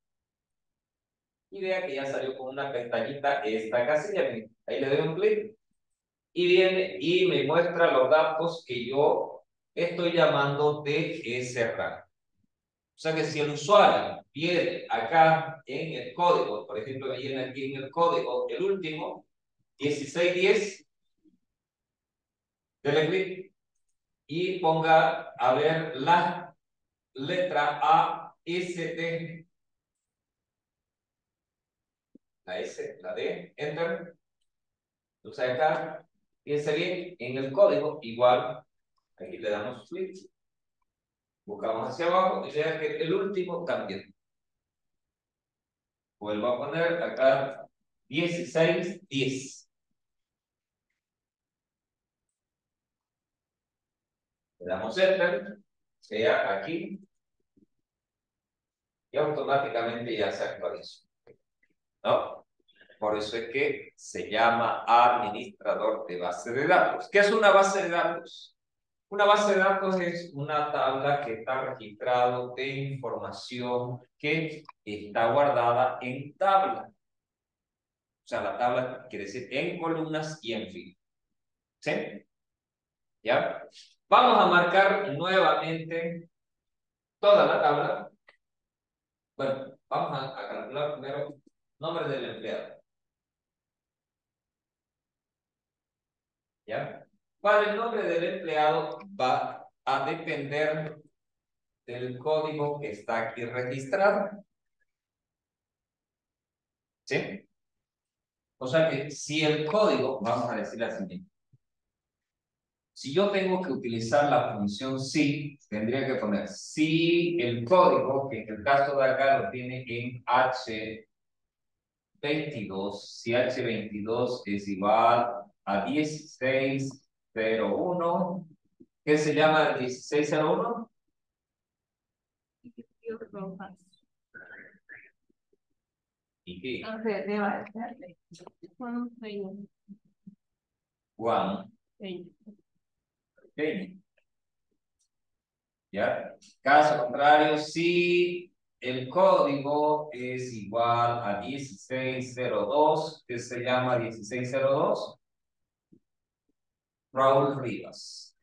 Y vea que ya salió con una pestañita esta casilla. Ahí le doy un clic y viene y me muestra los datos que yo estoy llamando de ese rango. O sea que si el usuario viene acá en el código, por ejemplo, me viene aquí en el código, el último, 1610, dele clic y ponga a ver la letra A, S, T, la S, la D, enter. Entonces acá, fíjense bien, en el código, igual, aquí le damos clic, buscamos hacia abajo y vean que el último también. Vuelvo a poner acá 1610. Le damos enter, sea aquí, y automáticamente ya se actualizó, ¿no? Por eso es que se llama administrador de base de datos. ¿Qué es una base de datos? Una base de datos es una tabla que está registrado de información que está guardada en tabla. O sea, la tabla quiere decir en columnas y en filas. ¿Sí? ¿Ya? Vamos a marcar nuevamente toda la tabla. Bueno, vamos a calcular primero nombre del empleado. ¿Ya? Para el nombre del empleado va a depender del código que está aquí registrado. ¿Sí? O sea que si el código, vamos a decir así, Si yo tengo que utilizar la función si, tendría que poner si el código, que en el caso de acá lo tiene en H22, si H22 es igual a 1601, ¿qué se llama 1601? Rojas. ¿Y qué? Juan Peña. Juan Peña. Peña. ¿Ya? Caso contrario, si el código es igual a 1602, ¿qué se llama 1602? Raúl Rivas.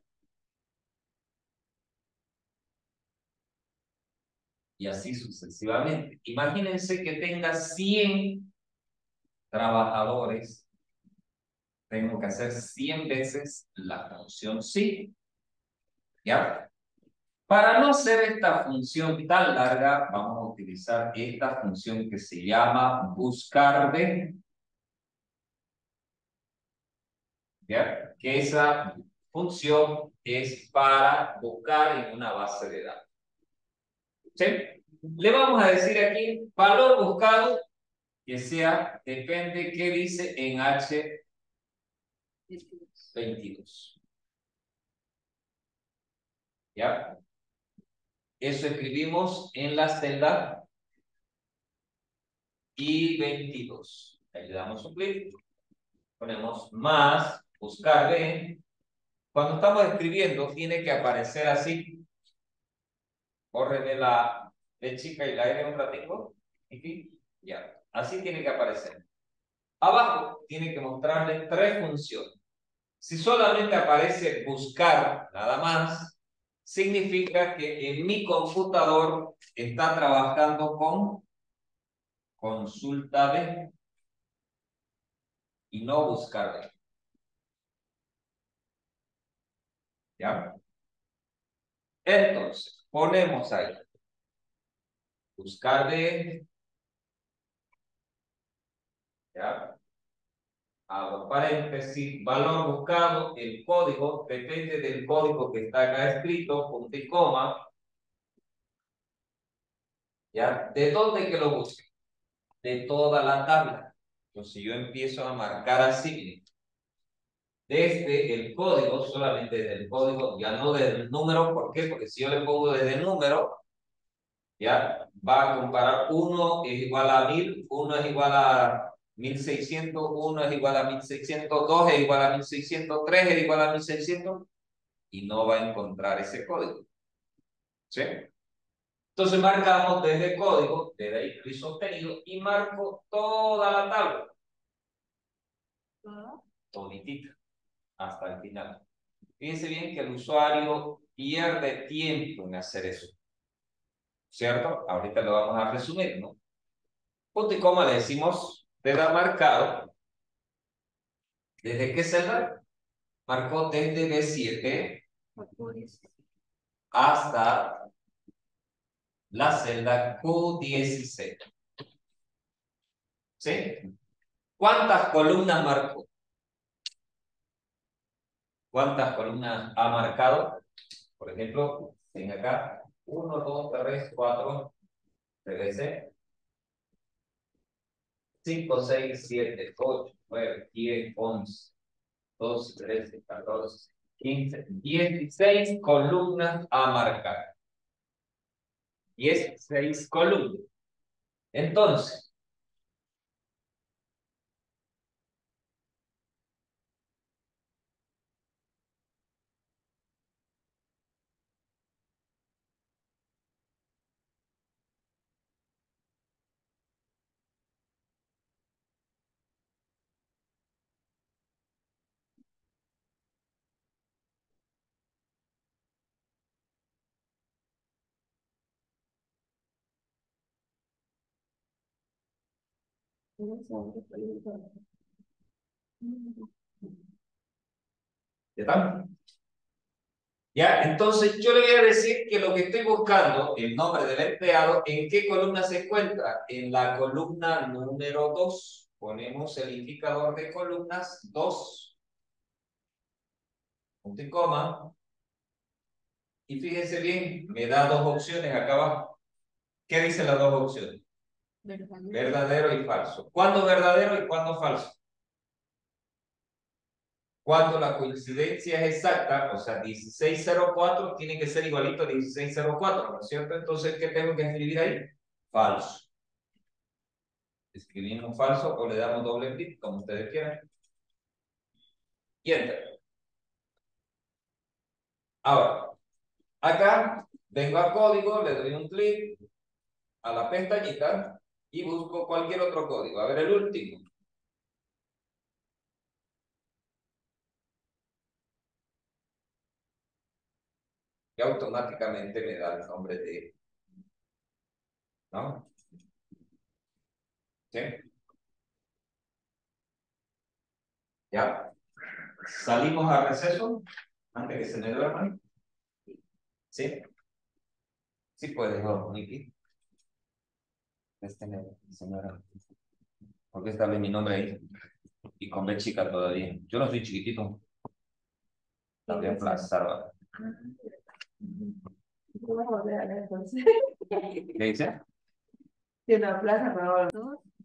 Y así sucesivamente. Imagínense que tenga 100 trabajadores. Tengo que hacer 100 veces la función si. ¿Ya? Para no hacer esta función tan larga, vamos a utilizar esta función que se llama buscar de. ¿Ya? Que esa función es para buscar en una base de datos. ¿Sí? Le vamos a decir aquí valor buscado que sea, depende qué dice en H22. ¿Ya? Eso escribimos en la celda I22. Ahí le damos un clic. Ponemos más, buscar de. Cuando estamos escribiendo, tiene que aparecer así. Córrele la B chica y la R un ratico. Y ya. Así tiene que aparecer. Abajo tiene que mostrarle 3 funciones. Si solamente aparece buscar, nada más, significa que en mi computador está trabajando con consulta de y no buscar de. ¿Ya? Entonces, ponemos ahí. Buscar de. ¿Ya? Abro paréntesis, valor buscado, el código, depende del código que está acá escrito, punto y coma. ¿Ya? ¿De dónde que lo busque? De toda la tabla. Entonces, si yo empiezo a marcar así, desde el código, solamente desde el código, ya no desde el número. ¿Por qué? Porque si yo le pongo desde el número, ya va a comparar 1 es igual a 1000, 1 es igual a 1600, 1 es igual a 1600, 2 es igual a 1600, 3 es igual a 1600 y no va a encontrar ese código. ¿Sí? Entonces marcamos desde el código, desde ahí clic sostenido y marco toda la tabla. Toditita, hasta el final. Fíjense bien que el usuario pierde tiempo en hacer eso. ¿Cierto? Ahorita lo vamos a resumir, ¿no? Punto y coma le decimos, te da marcado. ¿Desde qué celda? Marcó desde B7 hasta la celda Q16. ¿Sí? ¿Cuántas columnas marcó? ¿Cuántas columnas ha marcado? Por ejemplo, en acá, 1, 2, 3, 4, 5, 6, 7, 8, 9, 10, 11, 12, 13, 14, 15, 16 columnas a marcar. 16 columnas. Entonces, ¿ya está? Ya, entonces yo le voy a decir que lo que estoy buscando, el nombre del empleado, ¿en qué columna se encuentra? En la columna número 2. Ponemos el indicador de columnas 2. punto y coma. Y fíjense bien, me da dos opciones acá abajo. ¿Qué dicen las dos opciones? Verdadero y falso. ¿Cuándo verdadero y cuándo falso? Cuando la coincidencia es exacta, o sea, 1604 tiene que ser igualito a 1604, ¿no es cierto? Entonces, ¿qué tengo que escribir ahí? Falso. Escribimos falso o le damos doble clic, como ustedes quieran. Y enter. Ahora, acá vengo a código, le doy un clic a la pestañita y busco cualquier otro código. A ver, el último. Y automáticamente me da el nombre de... ¿No? ¿Sí? ¿Ya? ¿Salimos a receso antes que se me duerman? ¿Sí? Sí puedes, Niki. Señora. ¿Por qué está mi nombre ahí? Y con B chica todavía. Yo no soy chiquitito. La voy a aplastar. ¿Cómo volver a ver entonces? ¿Qué dice? Si la plaza me va a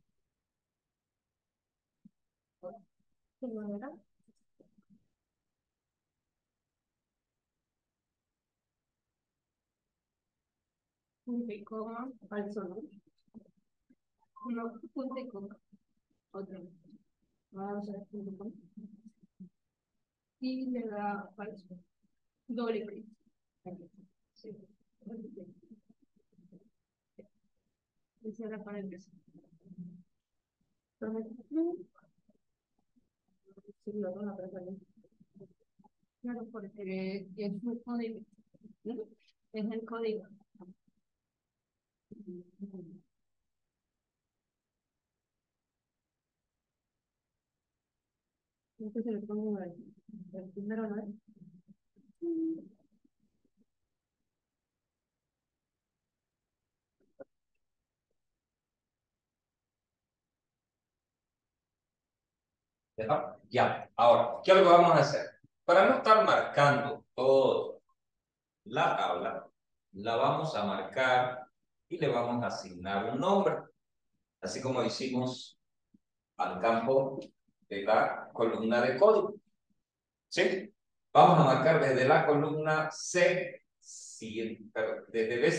Punto y coma, falso, ¿no? No, punto y coma. Otro. Vamos a ver punto y coma. Y le da falso. Doble clic. Sí. Y cierra paréntesis. Sí, lo van a apretar. Claro, porque es un código. ¿No? Es el código. Entonces le pongo el primero, ¿no? ¿Ya? Ya. Ahora, ¿qué es lo que vamos a hacer? Para no estar marcando toda la tabla, la vamos a marcar y le vamos a asignar un nombre, así como hicimos al campo de la columna de código. ¿Sí? Vamos a marcar desde la columna perdón,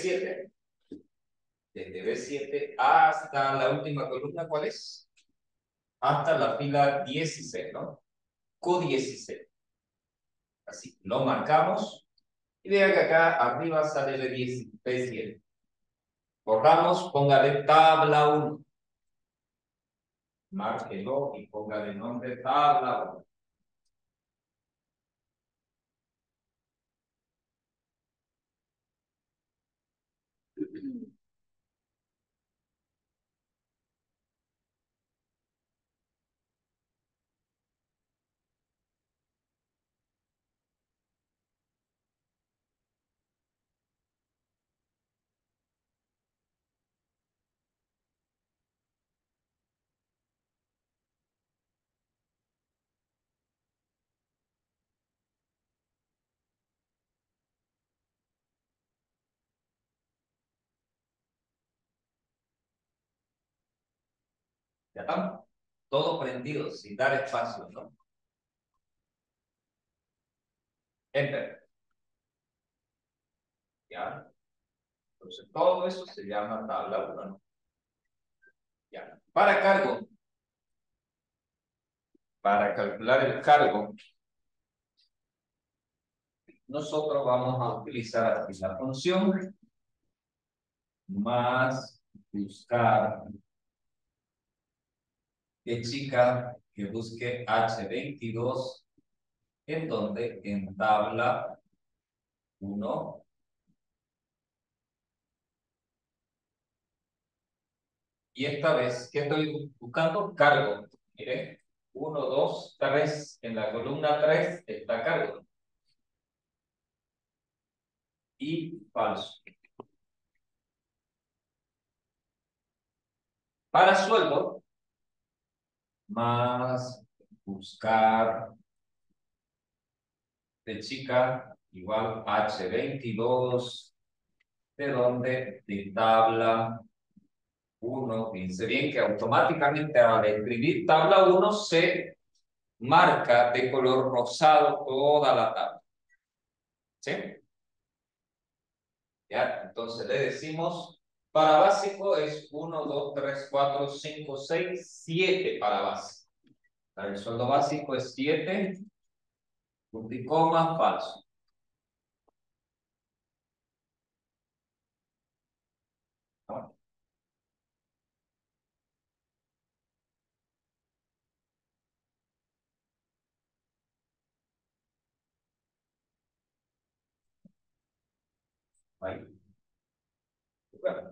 desde B7 hasta la última columna, ¿cuál es? Hasta la fila 16, ¿no? Q16. Así, lo marcamos. Y vean que acá arriba sale el B7. Borramos, póngale tabla 1. Márquelo y póngale nombre tabla 1. ¿Ya estamos? Todo prendido, sin dar espacio, ¿no? Enter. ¿Ya? Entonces, todo eso se llama tabla 1, ¿no? Ya. Para cargo, para calcular el cargo, nosotros vamos a utilizar aquí la función más buscar que chica que busque H22 en donde en tabla 1 y esta vez que estoy buscando cargo. Miren, 1, 2, 3 en la columna 3 está cargo y falso. Para sueldo más buscar de chica igual H22, ¿de dónde? De tabla 1. Fíjense bien que automáticamente al escribir tabla 1 se marca de color rosado toda la tabla. ¿Sí? Ya, entonces le decimos, para básico es 1, 2, 3, 4, 5, 6, 7 para básico. Para el sueldo básico es 7, punto y coma, falso. ¿No? Ahí. Bueno.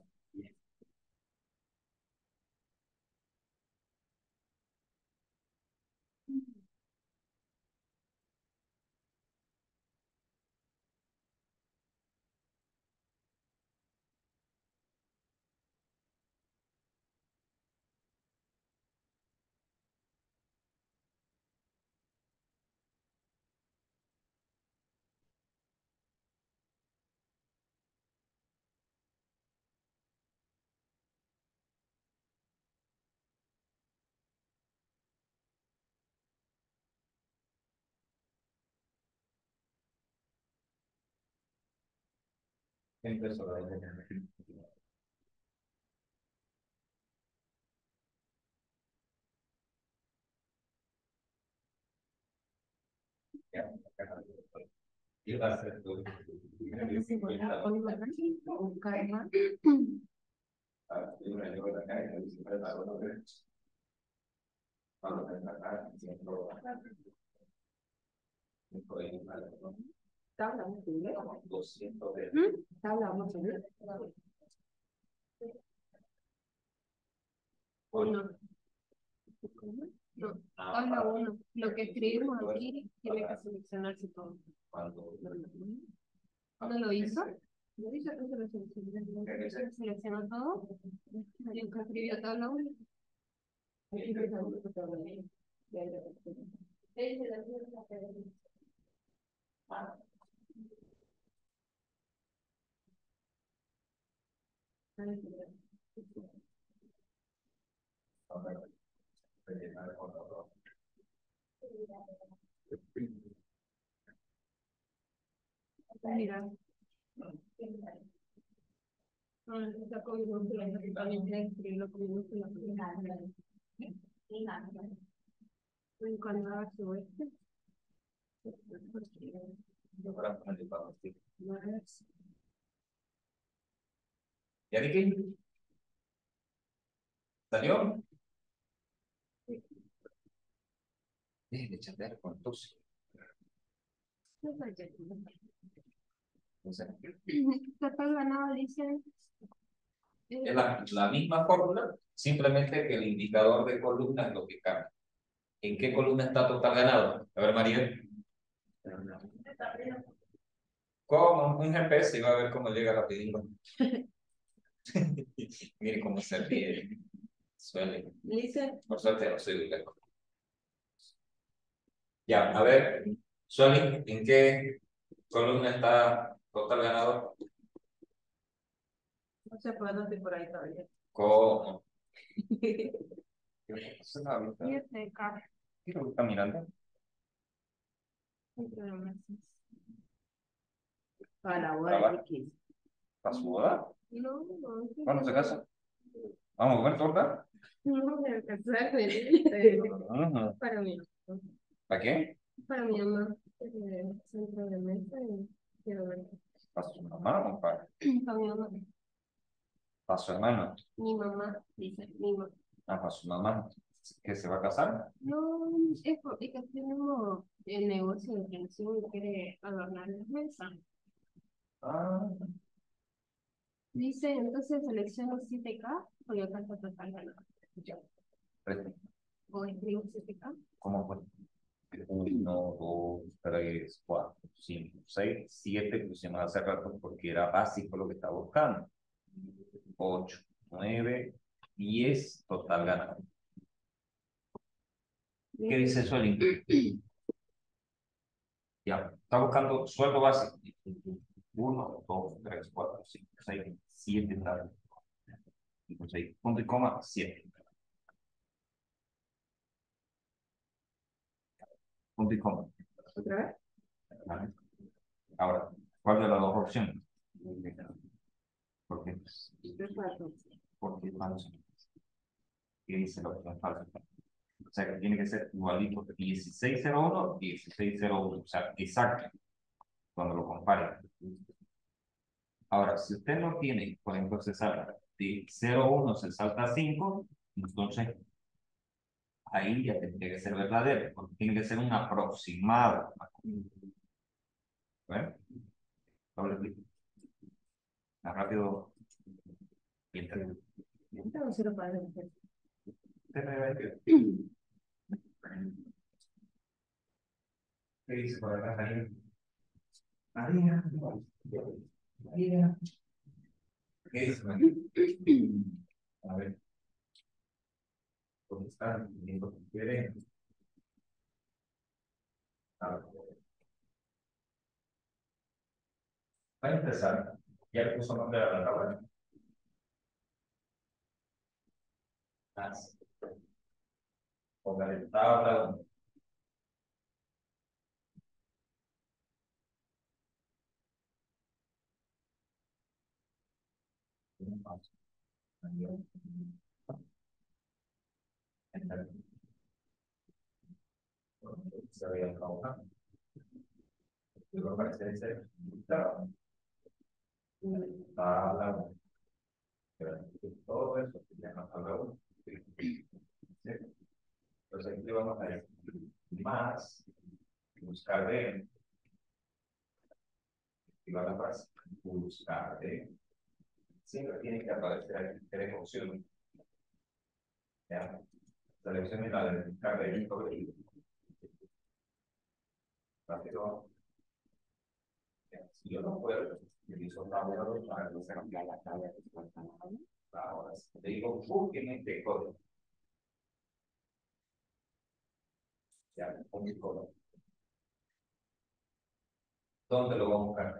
Empezó la ¿Qué va a hacer tú? ¿Tabla vamos a subir? 200 de... ¿Tabla vamos a subir? 1. No, tabla 1. Lo que escribimos aquí tiene que seleccionarse todo. Cuando... ¿No lo hizo? Lo hizo, no se lo seleccionó. Seleccionó todo. Y el que escribió tabla 1. Mira. Sacó y no se la escribirlo como no se la cuando haga su este. ¿Ya dije? ¿Salió? Deje de chatear con tos. Total ganado, dice. Es la misma fórmula, simplemente que el indicador de columna es lo que cambia. ¿En qué columna está total ganado? A ver, María. ¿Cómo? Un GPS y va a ver cómo llega rapidito. Mire cómo se ríe. Suele. Dice, Por suerte no soy biólogo. Ya, a ver, Sueli, ¿en qué columna está total ganador? no sé por dónde por ahí todavía. ¿Cómo? ¿Qué pasa ahorita? 7K. ¿Qué lo está mirando? Para la Para hora abajo. X. ¿Para su boda? No, ¿Cuándo se casa? ¿Vamos a comer torta? no voy a casarme. Ajá. Para mí. ¿Para qué? Para mi mamá. Centro de mesa y quiero ver. ¿Para su mamá o para Para mi mamá. su hermano? Mi mamá, dice, mi mamá. Ah, para su mamá. ¿Que se va a casar? No, es porque tenemos el negocio de pensión y quiere adornar las mesas. Ah, Dice, entonces selecciono 7K o yo canto total ganado. ya. O escribo 7K. ¿Cómo fue? 1, 2, 3, 4, 5, 6, 7 pusimos hace rato porque era básico lo que estaba buscando. 8, 9, 10, total ganado. ¿Qué dice Sueli? Ya. Está buscando sueldo básico. 1, 2, 3, 4, 5, 6, 7 tal. Entonces, punto y coma, 7. Punto y coma. ¿Otra vez? ¿Vale? Ahora, ¿cuál de las dos opciones? Porque, porque falso. ¿Qué dice la opción falsa? O sea, que tiene que ser igualito 1601, 1601. O sea, exacto. Cuando lo comparen. Ahora, si usted no tiene, por ejemplo, se salta de 0,1, se salta a 5, entonces ahí ya tendría que ser verdadero, porque tiene que ser un aproximado. ¿Bueno? Doble clic. Más rápido. Piéntalo. Entonces lo podemos hacer. ¿Qué dice por acá, María? María. María. ¿Qué dice María? A ver. ¿Dónde están? Viendo que quieren. Va a empezar. Ya le puso nombre a la tabla. Más. Póngale tabla. Se veía el trabajo. Luego aparece ese tabla. Tabla. Todo eso se llama tabla 1. Entonces aquí le vamos a ir más, buscar de, y va a la frase, buscar de, siempre tiene que aparecer aquí 3 opciones. ¿Ya? Seleccione la de buscar de y sobre i. Rápido. Si yo no puedo, utilizo tabla 2 para que se cambie la tabla de ahora, te digo, busquen este código. Ya, con mi código. ¿Dónde lo vamos a buscar?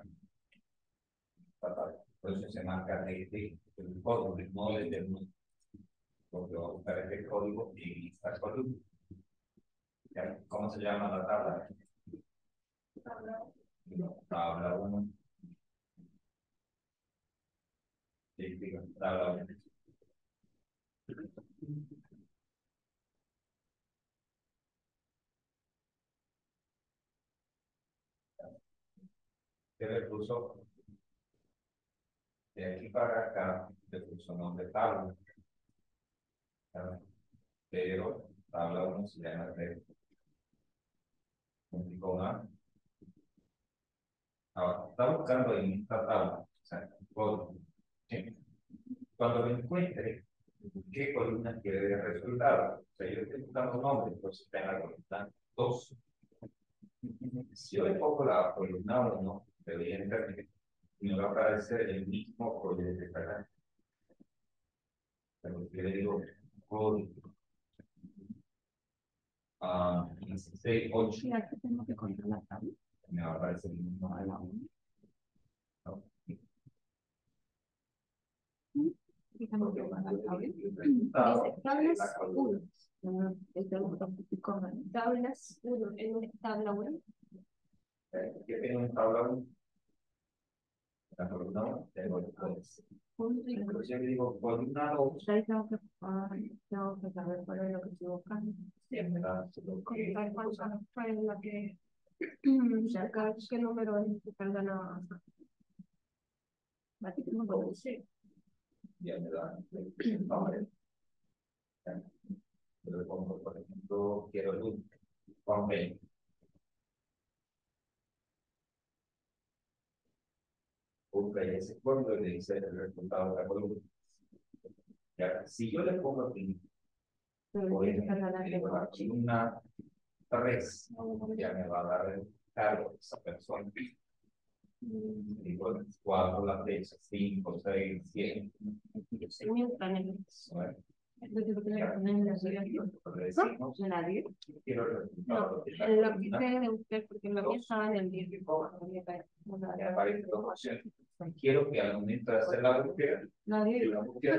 Por eso se marca de el código, no desde el mundo. Porque vamos a buscar este código y esta columna. ¿Cómo se llama la tabla? Tabla 1. Tabla 1. ¿Qué le puso? De aquí para acá le puso nombre tabla. Pero tabla 1 se llama de un coma. Ahora, está buscando en esta tabla. O sea, código. ¿Sí? Cuando lo encuentre, ¿qué columna quiere el resultado? O sea, yo estoy buscando nombre, entonces tengo la columna 2. Si yo le pongo la columna 1, le doy en internet, y me va a aparecer el mismo código que está acá. Pero si le digo código 16, 8, Y aquí tengo que contar la tabla. me va a aparecer el mismo. A la 1. ¿No? Y también que guardar la tabla. Dice tablas 1. Este es un tópico. Tablas 1 en tabla 1. ¿Qué tiene un tabla 1? La columna 1, tengo el código. Entonces yo le digo columna 2. Ahí tengo que saber cuál es lo que estoy buscando. Contar cuál es la que sacar qué número es que perdona. Aquí tengo que Sí. Ya me da el nombre. Yo le pongo, por ejemplo, quiero el 1. Juan 20. Busca ese código y le dice el resultado de la columna. Ya, si yo le pongo aquí, por ejemplo, la columna 3, ya me va a dar el cargo de esa persona. Digo, 4, la fecha, 5, 6, 7. Simultáneamente. Bueno, Entonces, ¿por qué le ponen la suya? Decimos, Nadie. quiero el No, resultado de en la que esté de usted, porque la mía estaba en el 10. me aparece dos opciones. Quiero que al momento de hacer la búsqueda, Nadie. la búsqueda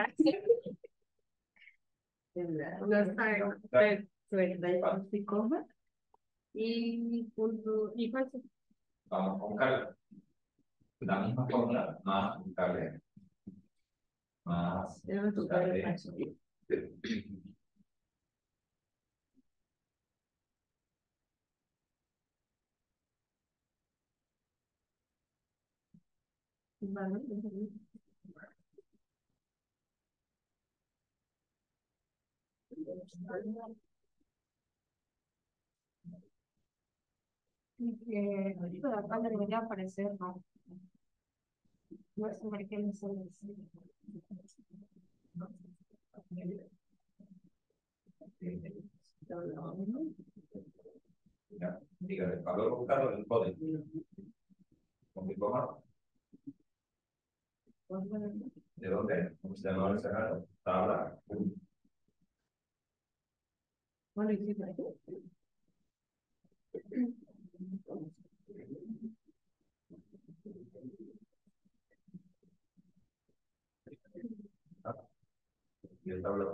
No está y coma. y punto y falso. vamos a buscar la misma fórmula, más buscarle, más Debe tocar el falso. Vale. Y que esto de acá debería aparecer, ¿no? No sé por qué no sale así. ya, dígale, valor buscado el código. Con mi coma, ¿de dónde? De valor cerrado, tabla, Bueno, y si no. y el tabla.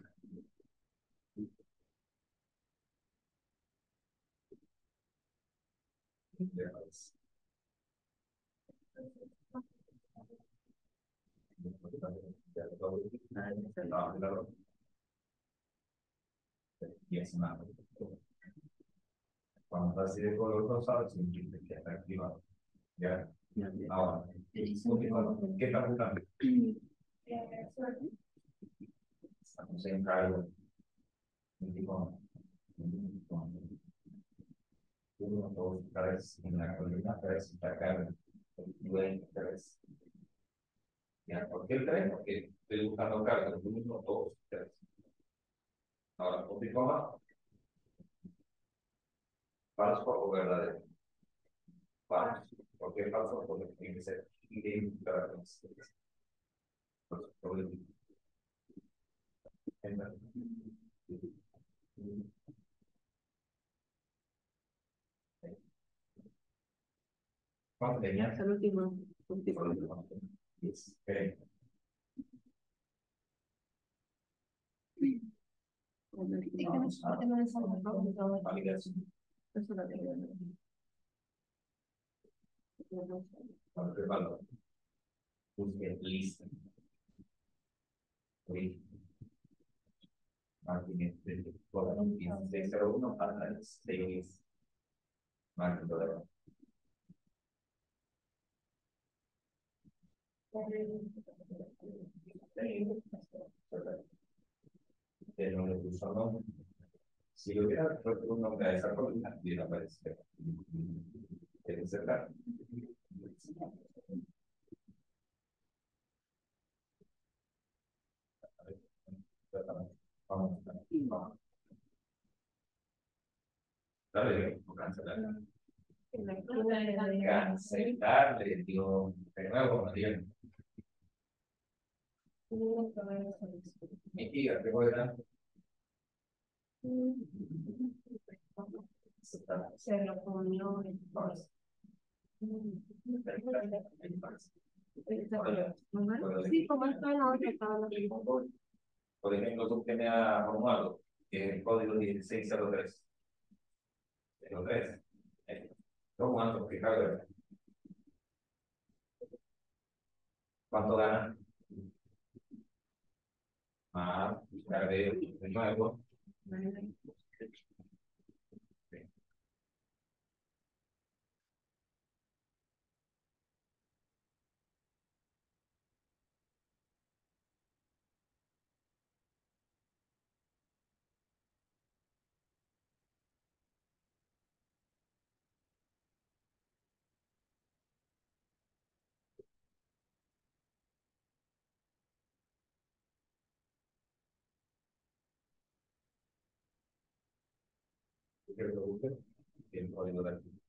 Y es una. Cuando está así de color rosado, significa que está activado. Ya, ahora, ¿qué está buscando? Estamos en cargo. Uno, dos, tres, en la columna tres, está cargo. Luego, tres. Ya, ¿por qué el tres? Porque estoy buscando carga. Uno, dos, tres. Ahora, punto y coma. Falso o verdadero. Falso. ¿Por qué falso? Porque tiene que ser idéntica. ¿Cuánto tenía? El último. Yes. Vamos a validación. Eso lo tengo. Para el valor. Busque lista. Martín de 1601 hasta el 6. Martín de el nombre de uso no. Si lo hubiera puesto un nombre a esa columna, hubiera aparecido. ¿Quieren cerrar? Vamos. Dale, cancelar. Cancelar, le digo, de nuevo, María. Mi tía, ¿qué voy a dar? Se lo comió el sí, como está en la otra tabla. Por ejemplo, tú tienes a Romualdo, que es el código 1603. 03. Romualdo, fijaros. ¿Cuánto gana? De nuevo. ¿Qué lo busque? El código de aquí.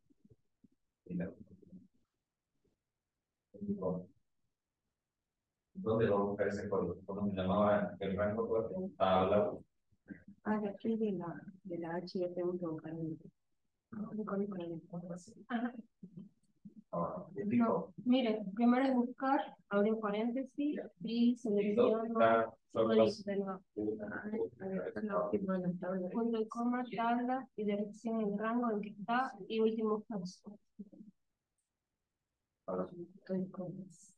¿Dónde vamos a buscar ese código? ¿Cómo se llamaba el rango? Pues, tabla. Ah, de aquí de la H ya tengo que buscar un código de Ajá. Ahora, ¿qué No, tipo? mire, primero es buscar, abrir paréntesis y Y dos, selecciono está, son código los- de nuevo. bueno, tabla. Punto y coma, tabla y dirección en rango en que está y último paso. ahora, Estoy con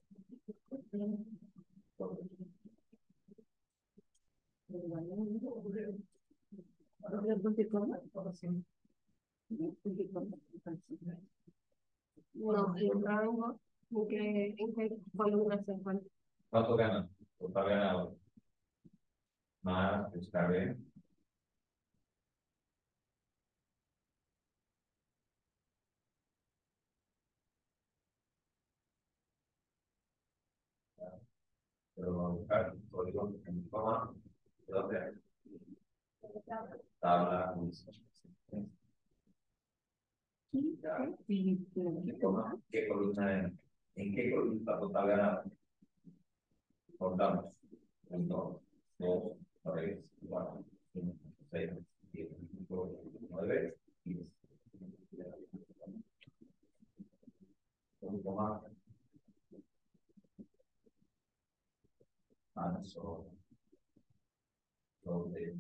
punto y coma. Punto y coma. No, el rango, en qué columna se encuentra. ¿cuánto ganan? Total ganado. Más, está bien. Pero vamos a buscar código en coma. ¿Dónde? Tabla. ¿Qué coma? ¿Qué columna en qué columna está total ganado? Contamos. 1, 2, 3, 4, 5, 6, 7, 8, 9, 10. Un coma. Manso. Donde.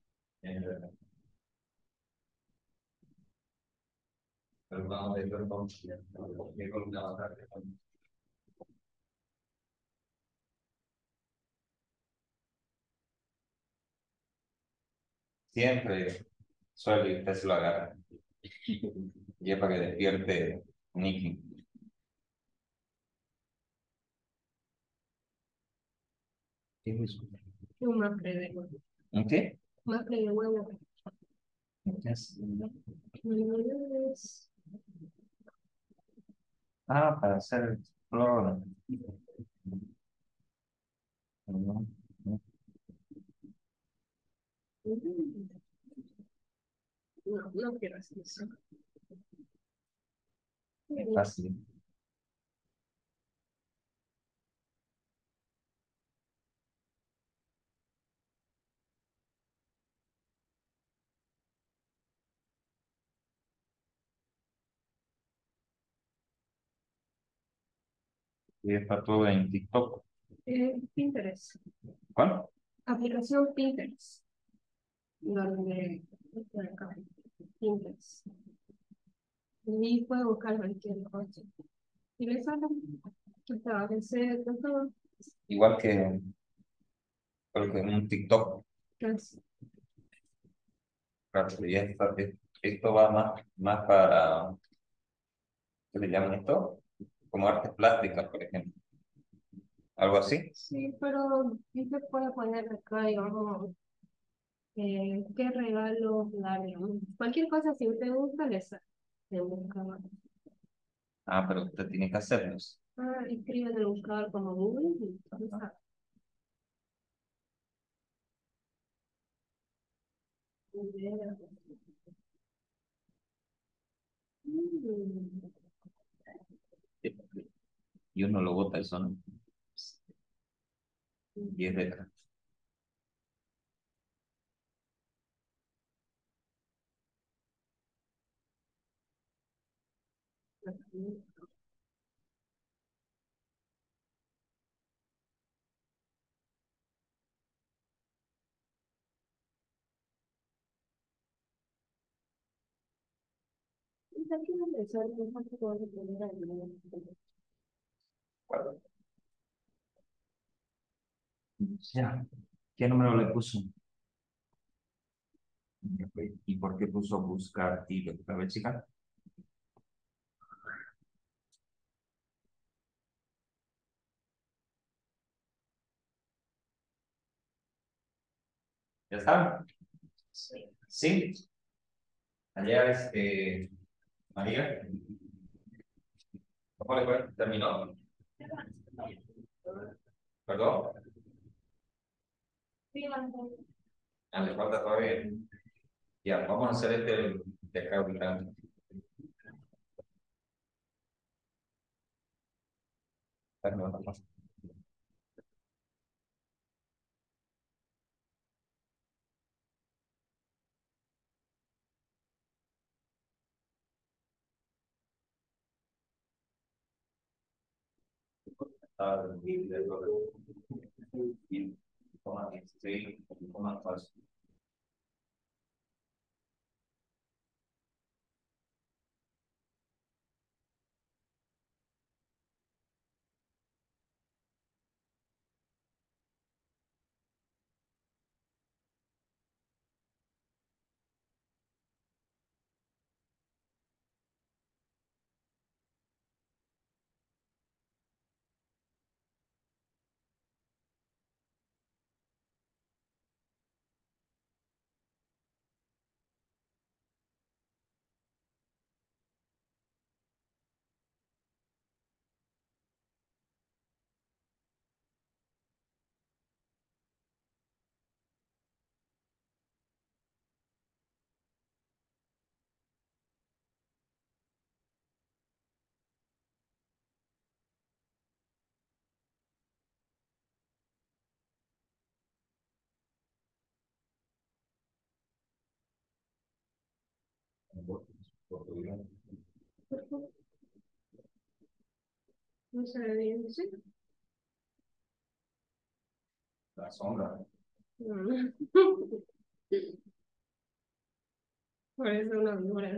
Pero vamos a ver qué columna va a estar. Siempre suele usted se lo agarra. Y es para que despierte Nicky. ¿Qué es eso? Un mapre de huevo. ¿Un qué? Mapre de huevo. Es Ah, para hacer flor. No, no, no quiero hacer eso. es fácil. Y está todo en TikTok. Pinterest. ¿Cuál? Aplicación Pinterest. Donde por acá, Pinterest. Y puede buscar cualquier cosa. Y le sale que estaba receta, todo. Igual que, creo que en un TikTok. Entonces, Claro, y esto va más para, ¿qué le llaman esto? Como artes plásticas, por ejemplo. Algo así. sí, pero usted puede poner acá, digamos, qué regalo darle. Cualquier cosa, si usted busca, le sale. Le busca. Ah, pero usted tiene que hacerlos. Ah, escribe en el buscador como Google y le sale. Mm. Y uno lo bota eso, ¿no? Y es de Y aquí no le sale, no sé cómo se pone ahí. Ya. ¿Qué número le puso? ¿Y por qué puso buscar y a ver, chica? ¿Ya está? Sí. Sí. Allá María, ¿cómo le fue? ¿Terminó? ¿Perdón? Sí, Ah, le falta todavía. Ya, vamos a hacer este de acá ahorita. Perdón, No se ve bien, ¿sí? La sombra. Mm. Parece una víbora.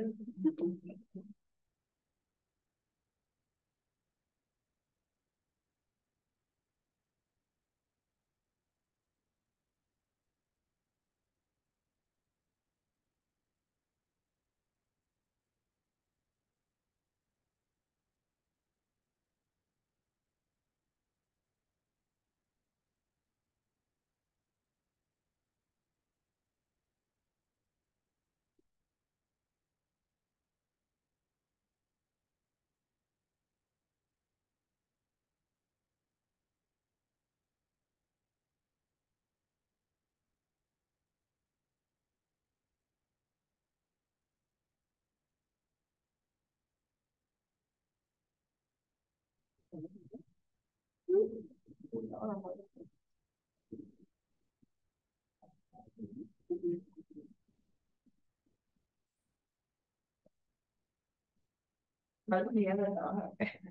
Mal día de trabajar.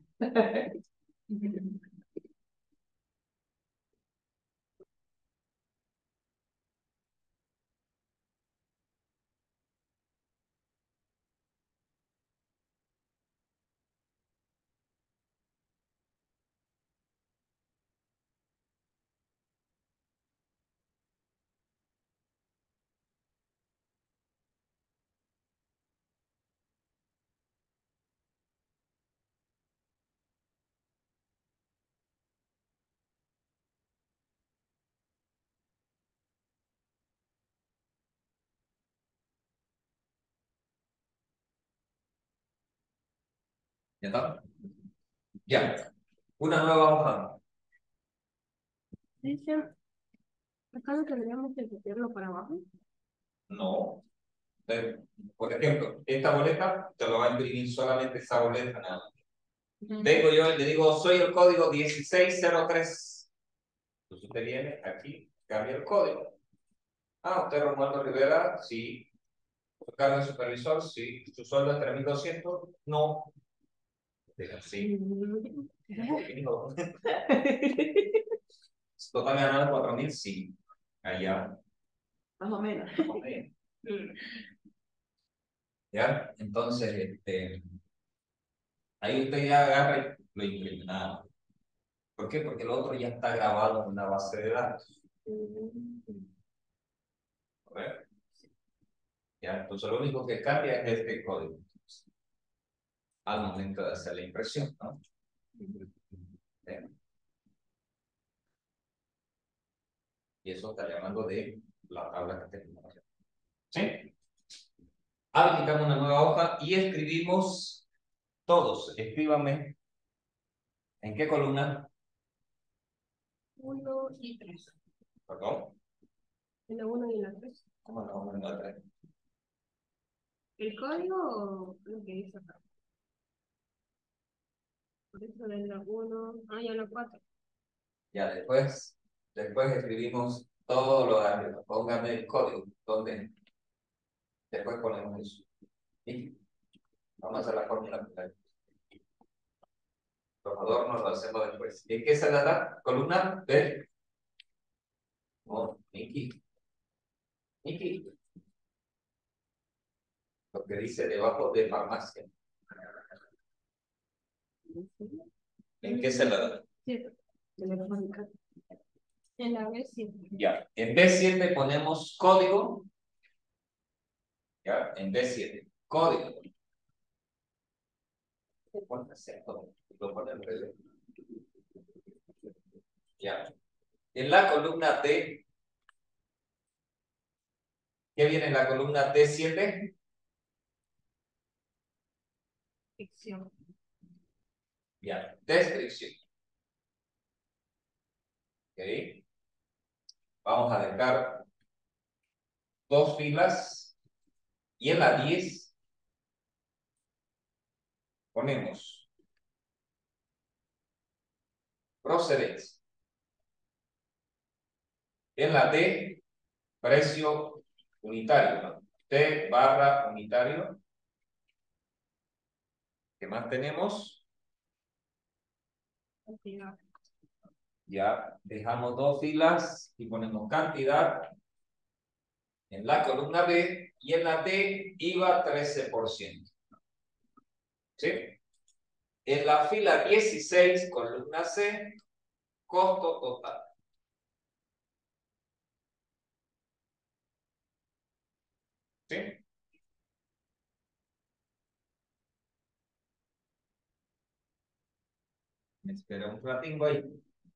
¿Ya está? Ya. Una nueva hoja. Dice, acá no tendríamos que copiarlo para abajo. No. Por ejemplo, esta boleta te lo va a imprimir solamente esa boleta, nada más. Vengo yo y le digo, soy el código 1603. Entonces usted viene aquí, cambia el código. Ah, usted Romualdo Rivera, sí. Su cargo de supervisor, sí. Su sueldo es 3.200, no. Diga, sí. Total ganado 4.000, sí. Allá. Más o menos. ¿Ya? Entonces, ahí usted ya agarra y lo imprime. Nada. ¿Por qué? Porque el otro ya está grabado en una base de datos. ¿Correcto? ¿Ya? Entonces lo único que cambia es este código al momento de hacer la impresión, ¿no? ¿Bien? Y eso está llamando de la tabla que tenemos. ¿Sí? Habilitamos una nueva hoja y escribimos todos. Escríbame. ¿En qué columna? 1 y 3. Perdón. En la 1 y en la 3. ¿Cómo no? En la 3. ¿El código o lo que dice acá? Por eso en la 1. Ah, ya en la 4. Ya después escribimos todo lo de arriba. Póngame el código. ¿Dónde? Después ponemos eso. Y vamos a hacer la fórmula. Los adornos lo hacemos después. ¿En qué se da? Columna B. Oh, Niki. Niki. Lo que dice debajo de farmacia. ¿En qué se la da? Sí, Telefónica. en la B7. Ya. En B7 ponemos código. Ya. En B7. Código. ¿Cuánto acento? Lo pone al revés. Ya. En la columna D. ¿Qué viene en la columna D7? Ficción. Ya. Descripción. Ok. Vamos a dejar 2 filas. Y en la 10 ponemos procedencia. En la D, precio unitario, ¿no? T barra unitario. ¿Qué más tenemos? Cantidad. Ya dejamos 2 filas y ponemos cantidad en la columna B y en la D IVA 13%. ¿Sí? En la fila 16, columna C, costo total. ¿Sí? Me espera un ratingo ahí.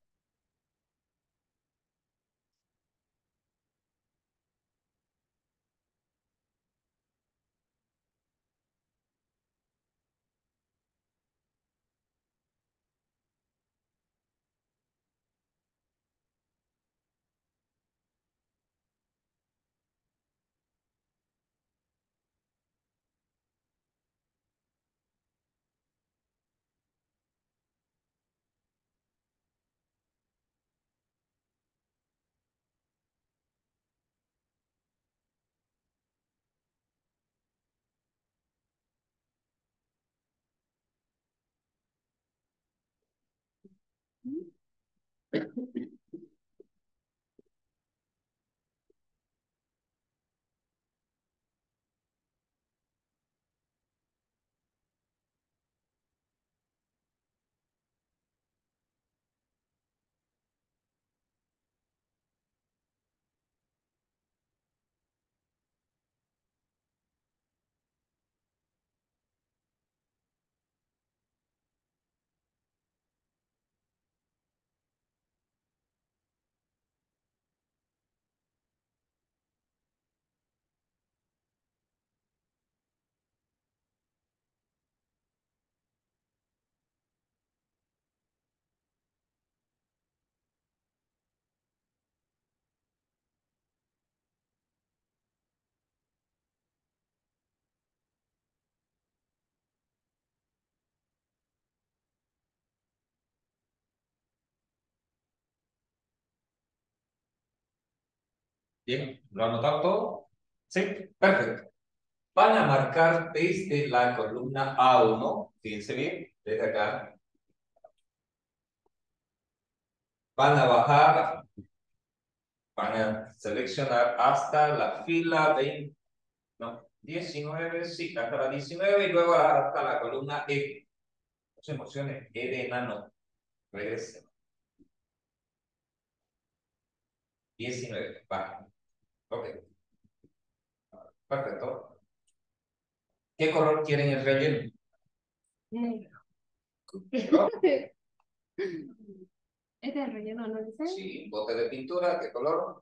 Bien, ¿lo anotaron todo? Sí, perfecto. Van a marcar desde la columna A1, fíjense bien, desde acá. Van a bajar, van a seleccionar hasta la fila 20, no, 19, sí, hasta la 19 y luego hasta la columna E. No se emocionen, E de enano, regresen. 19, baja. Ok, perfecto. ¿Qué color quieren el relleno? Negro. ¿No? Este es el relleno, ¿no dice? Sí, bote de pintura, ¿qué color?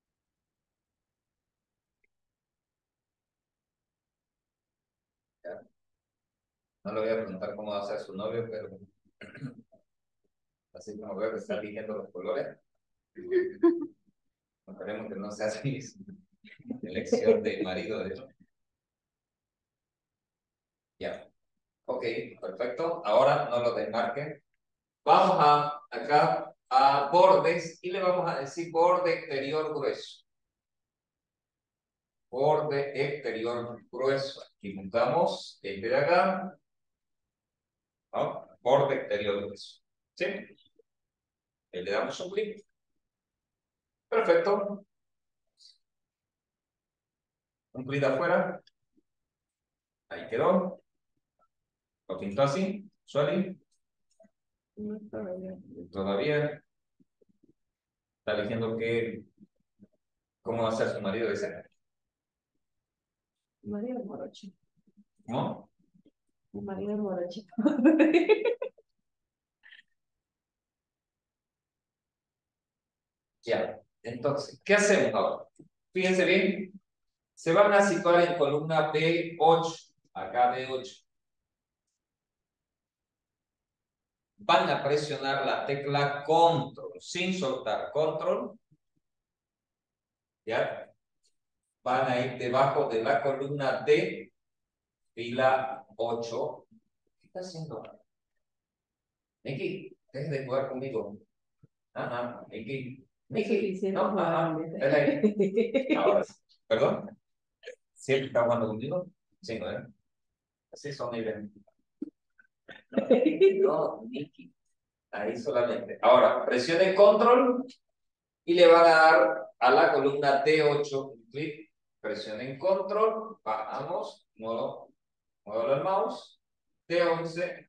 Ya. No le voy a preguntar cómo va a ser su novio, pero así como veo que está eligiendo los colores, esperemos que no sea así elección de marido de hecho. Ya. Ok, perfecto. Ahora no lo desmarquen. Vamos a acá a bordes y le vamos a decir borde exterior grueso. Borde exterior grueso. Aquí juntamos este de acá. ¿No? borde exterior de eso. ¿Sí? Y le damos un clic. Perfecto. Un clic afuera. Ahí quedó. Lo pintó así. Sueli. No todavía. Todavía está diciendo que cómo va a ser su marido ese. María Morochi. ¿Cómo? María Morochi. Ya. Entonces, ¿qué hacemos ahora? Fíjense bien. Se van a situar en columna B8. Acá B8. Van a presionar la tecla control sin soltar control. ¿Ya? Van a ir debajo de la columna D, fila 8. ¿Qué está haciendo? Nicky, deje de jugar conmigo. Nicky. Nicky, no, ven ahí. Ahora sí. ¿Perdón? ¿Siempre está jugando conmigo? Sí, ¿no? Así son, miren. No, Nicky. Ahí solamente. Ahora, presione control y le van a dar a la columna D8 un clic. Presionen control, bajamos, muevo el mouse. D11.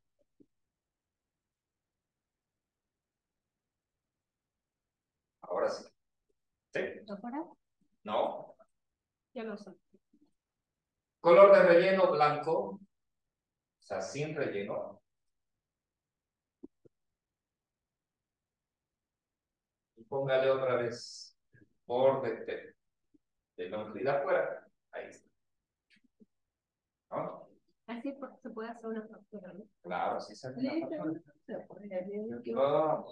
Ahora sí. ¿Sí? ¿Ahora? No. Ya lo sé. Color de relleno blanco. O sea, sin relleno. Y póngale otra vez borde de longitud afuera. Ahí está. ¿No? Así se puede hacer una factura, ¿no? Claro, sí se hace una factura. Se pone bien lo que No.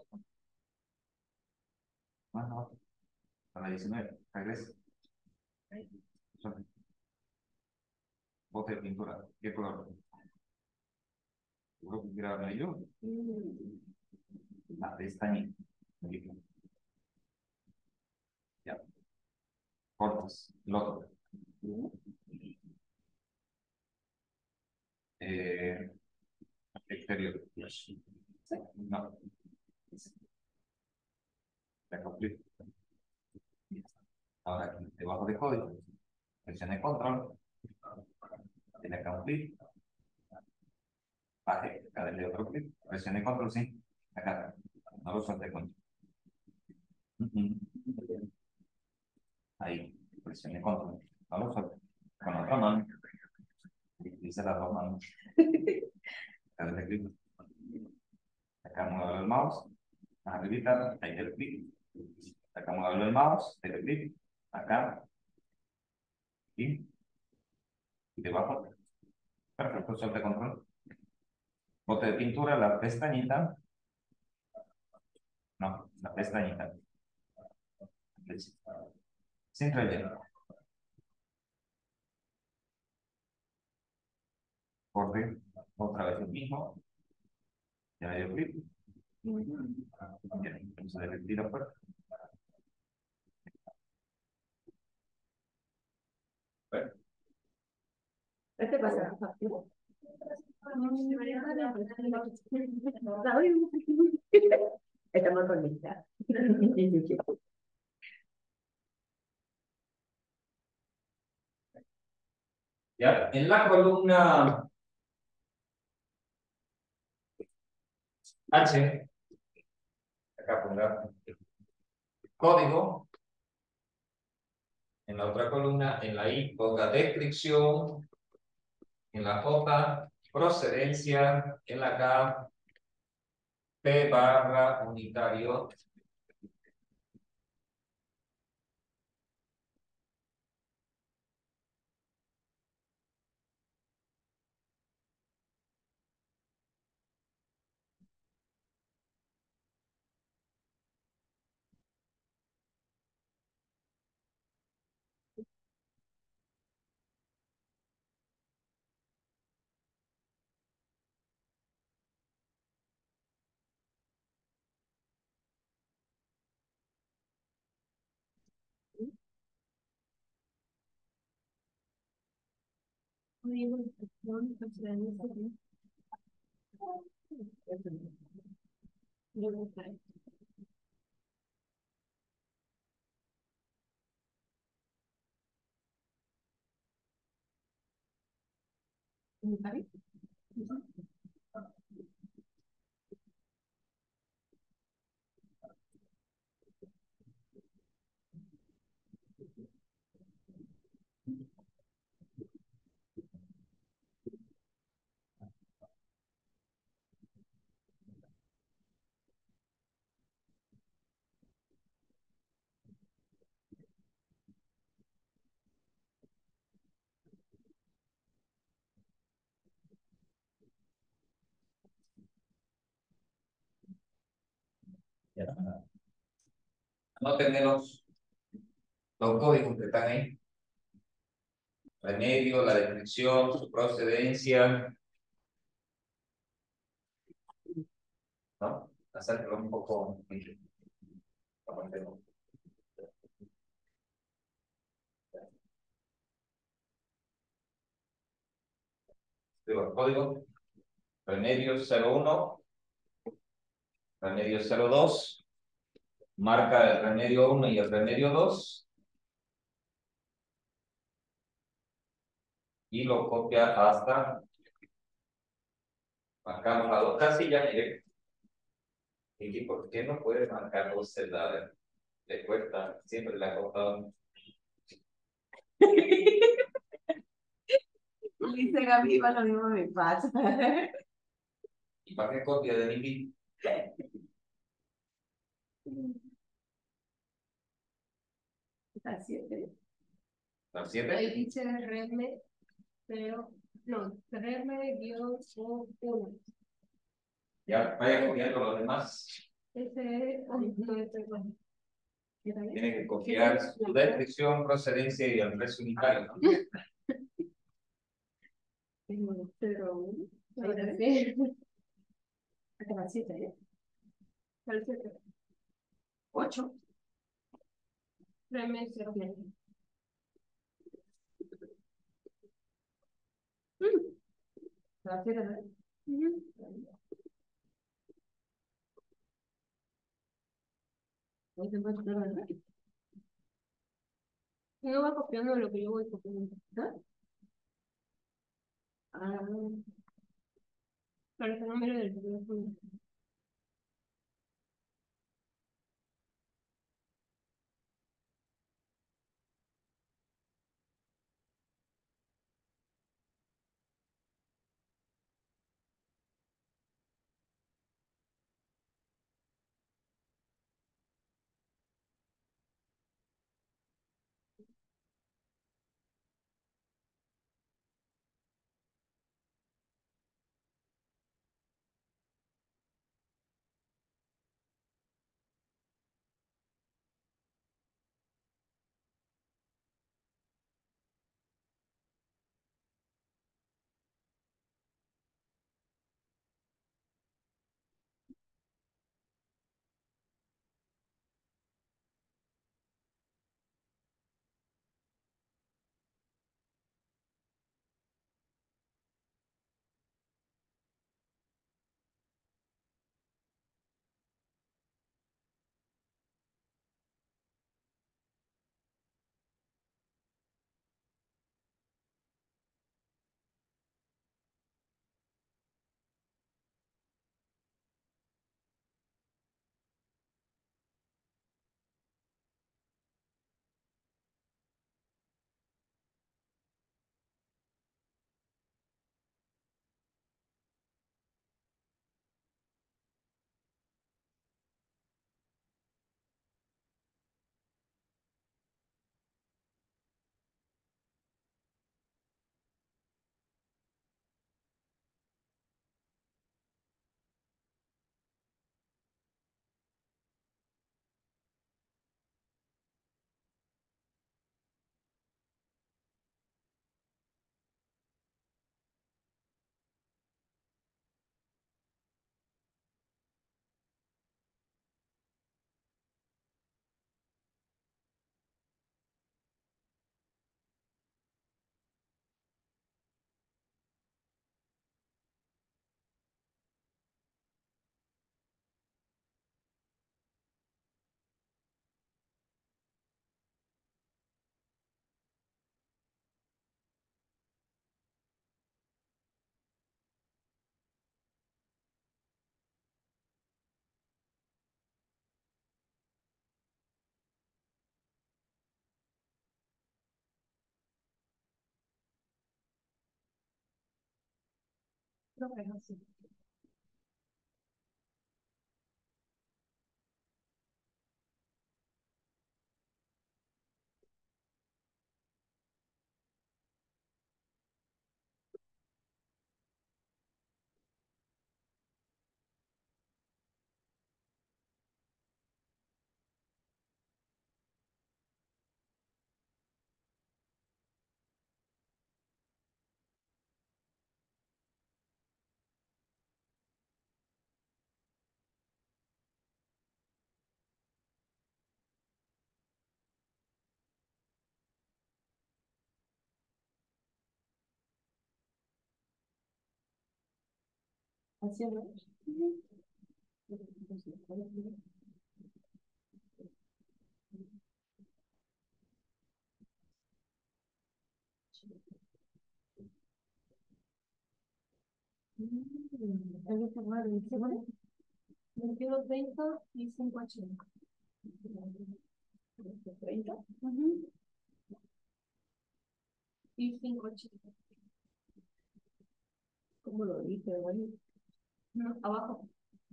No. A la 19. Regresa. Bote de pintura. ¿Qué color? Seguro que quiera amarillo. La pestaña. Ya. Cortas. El otro. Exterior. No. Ya cumplí. Ahora aquí debajo de código. Presione control. Tiene acá un clic. Baje. Acá denle otro clic. Presione control, sí. Acá. No lo suelte con. Ahí. Presione control. No lo suelte. Con otra mano. Dice las dos manos. Acá denle clic. Acá mueve el mouse. Arribita. Ahí del clic. Acá mueve el mouse. Del clic. Acá. Y debajo. Perfecto. Suelte control. Bote de pintura, la pestañita. No, la pestañita. Sin relleno. Borde. Otra vez el mismo. Ya le dio clic. Bien, vamos a darle tiro fuerte. Bueno, Este pasa la factura. Estamos conectados. ya, en la columna H, acá ponga código. En la otra columna, en la I, ponga descripción. En la J, procedencia. En la K, P barra unitario. ¿Está bien? Ya. Anoten los códigos que están ahí. Remedio, la descripción, su procedencia, ¿no? Hacerlo un poco. Digo, el código, remedio 01, remedio 02, marca el remedio 1 y el remedio 2 y lo copia hasta, marcamos las dos casillas, mire, y ¿por qué no puede marcar dos celdas? Le cuesta, siempre le ha costado. Dice Gaby, lo mismo me pasa. ¿Y para qué copia de mi? Está 7. ¿Al Ahí 7? dice Redme, pero no, Redme-1. Ya, vaya copiando los demás. Ese, oh, no, este es bueno. Tiene que copiar su descripción, procedencia y el precio unitario, ¿no? Tengo 0, 1. Ahora sí. Acá va 7, ¿eh? ¿Cuál es el 8. Redme 0? La 7, ¿no? Ahí te puedes poner, ¿verdad? No va copiando lo que yo voy copiando. ¿Ah? Ah, Para que no mire del teléfono. Creo que es así. Así es, ¿no? Algo que raro, ¿sí? 21, 30 y 5,80. 30. Y 5,80. ¿Cómo lo dije? Bueno, No, abajo.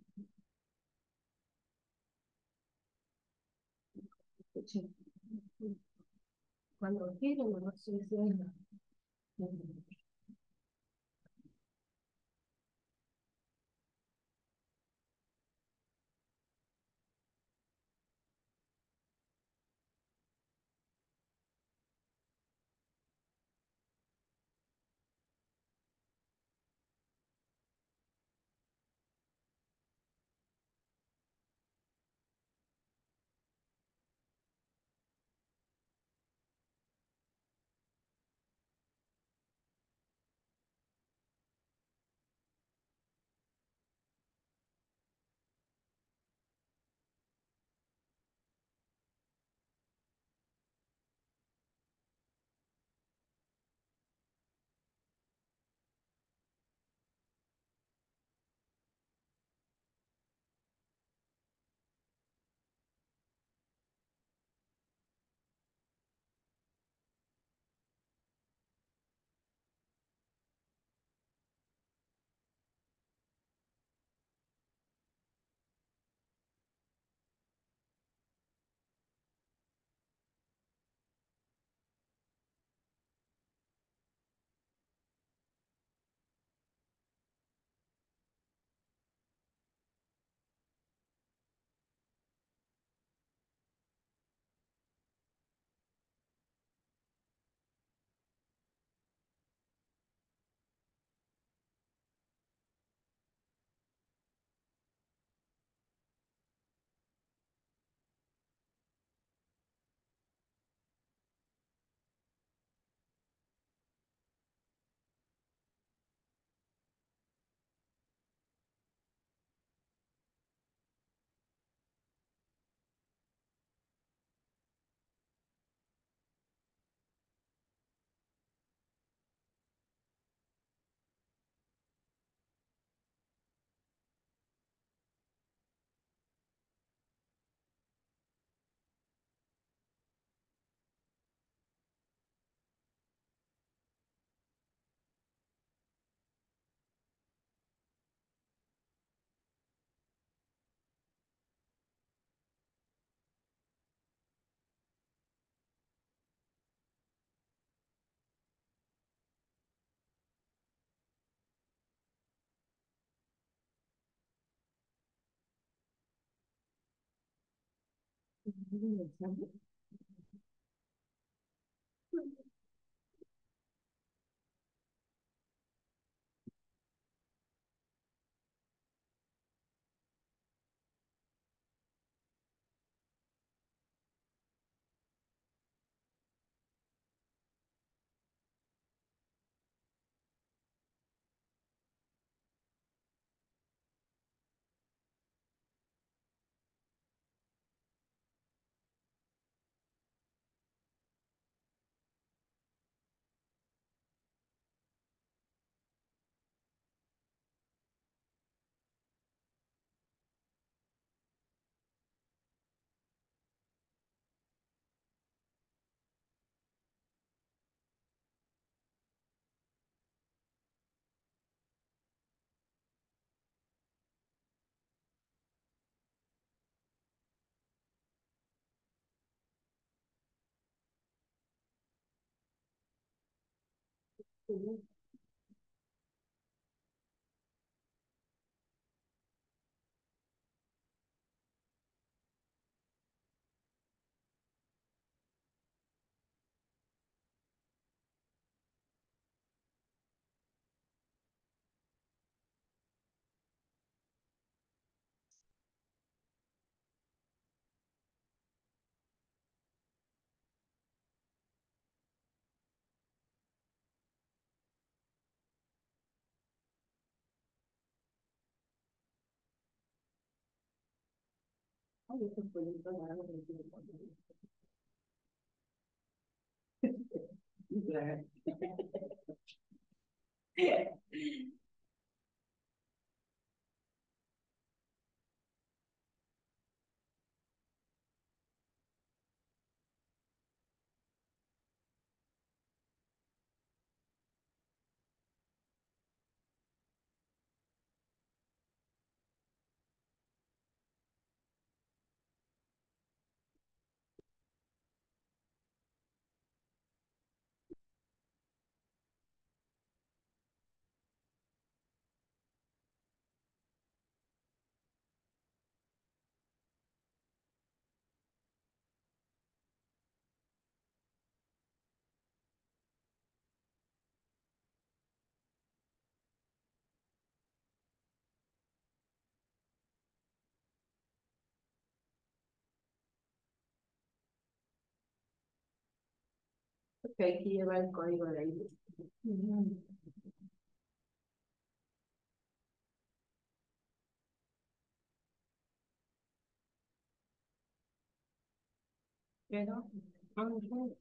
80. Cuando quieren, no estoy diciendo. Ujú. Ay, este pollito largo que tiene por ahí. Claro. Ok, aquí lleva el código de ahí. Ujú. Pero, ujú,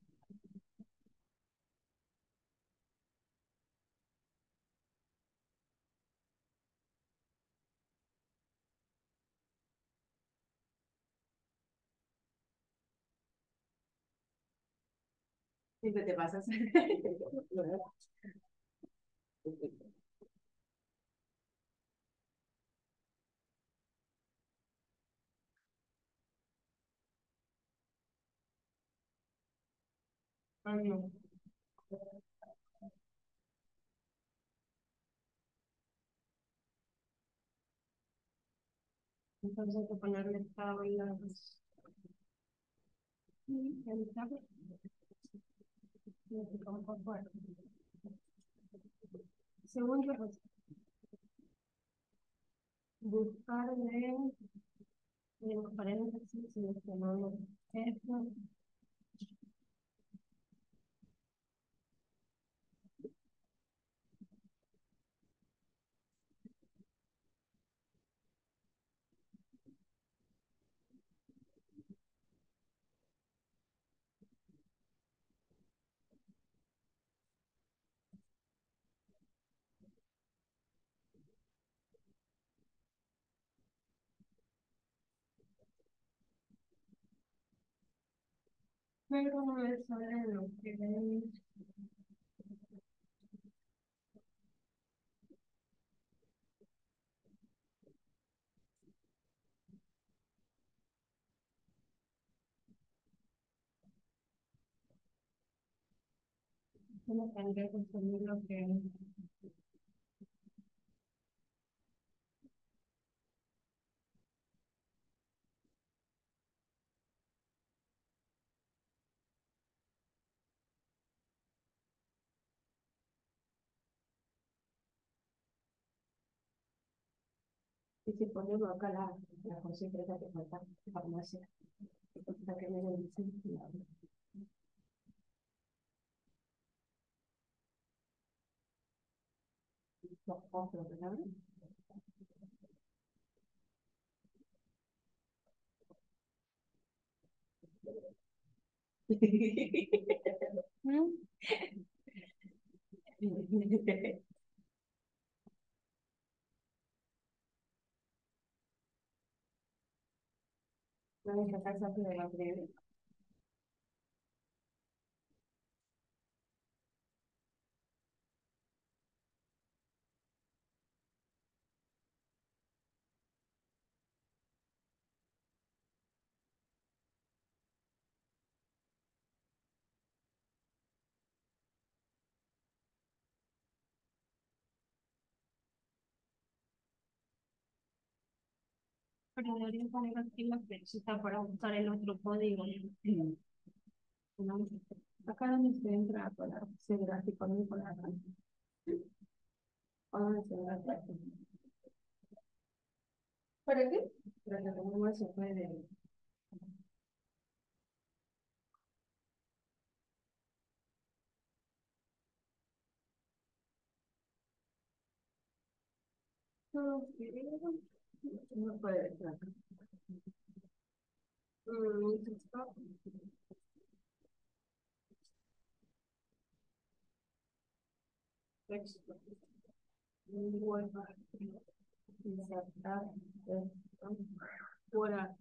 Siempre te pasas. ujú. Entonces hay que ponerle tablas. El tabla. Significa un poco. Según yo, pues, buscarle en los paréntesis, seleccionamos esto. Pero no me sale lo que ven. No tendría que subir lo que Y si ponemos acá la concentración que falta farmacia, la que me dicen, los otros, ¿verdad? ¿Mm? Vamos a sacar saco de la breve. Pero debería poner aquí la flechita para usar el otro código. No, acá donde se entra para ese gráfico, no por acá. ¿O dónde se entra? ¿Para qué? Para que como se puede. No puede entrar. Stop. Texto. Insertar. Fuera.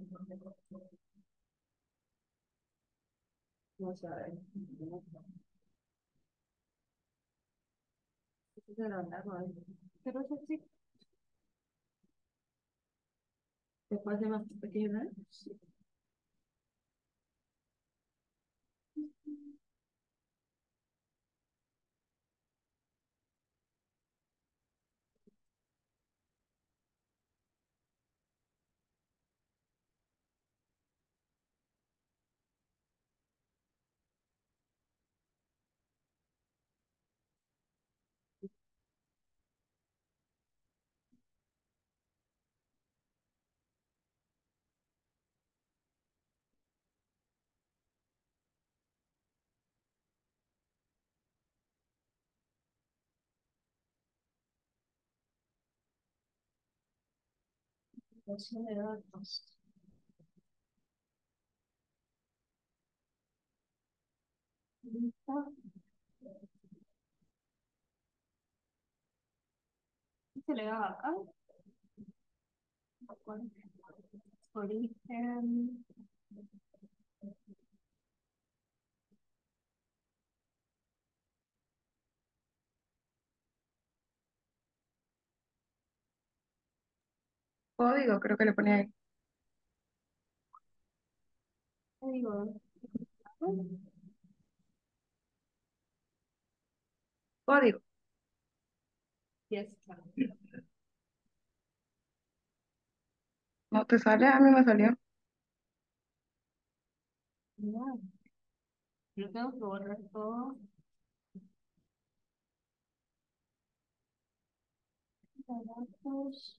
No sabe. Eso lo largo ahí. Pero eso sí. Después de más pequeño, ¿no? Versión de datos. Listo. ¿Qué se le da acá? Origen. Código, creo que le ponía ahí. Digo, Código. ya está. ¿No te sale? A mí me salió. No, lo tengo que borrar todo. Datos.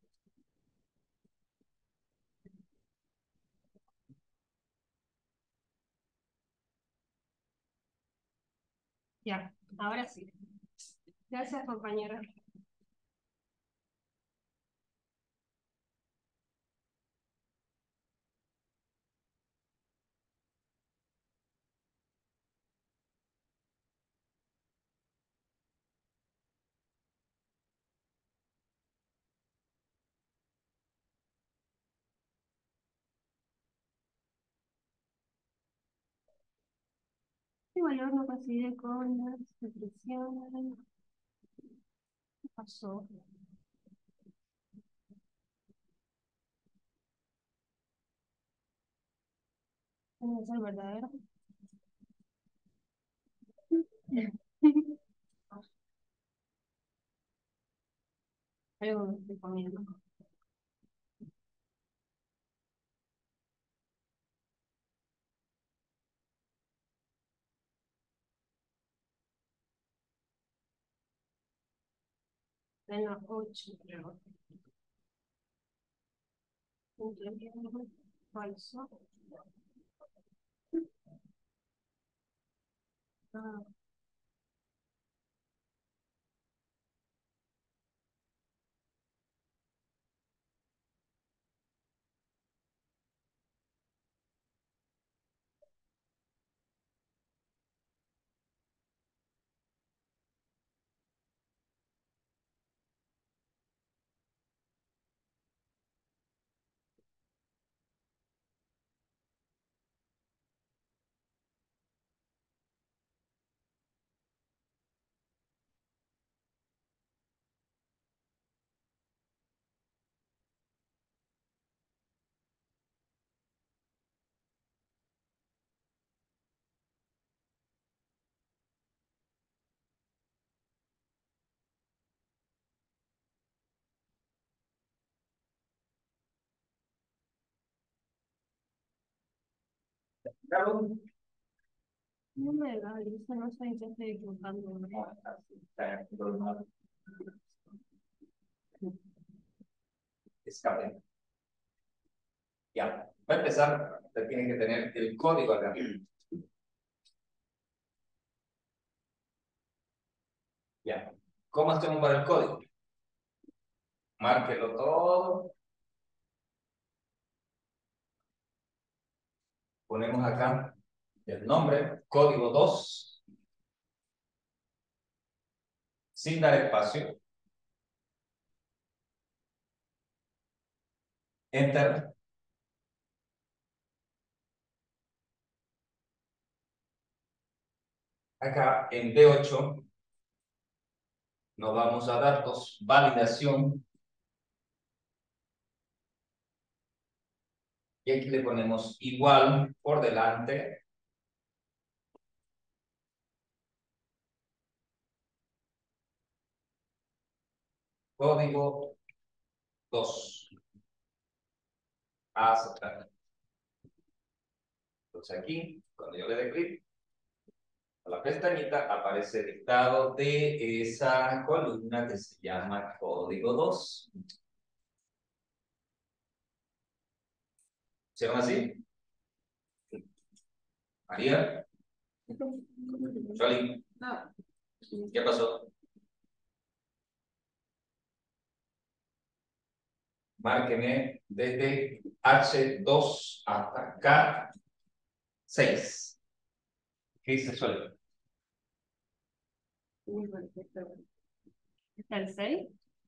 Ya, ahora sí. Gracias, compañera. Este valor no coincide con las descripciones. ¿Qué pasó? ¿No es el verdadero? Algo me estoy comiendo. En la 8, creo. Falso. Ah, Carlos. No me da, Lisa, no sé en qué estoy equivocando. Escape. Ya, va a empezar, usted tiene que tener el código acá. Ya, ¿cómo hacemos para el código? Márquelo todo. Ponemos acá el nombre, código 2, sin dar espacio. Enter. Acá en B8 nos vamos a datos, validación. Y aquí le ponemos igual por delante. Código 2. Aceptar. Entonces aquí, cuando yo le dé clic a la pestañita, aparece dictado de esa columna que se llama código 2. ¿Hicieron así? María, Charlie, No. ¿qué pasó? Márqueme desde H2 hasta K6. ¿Qué dice Sol? ¿Está el 6?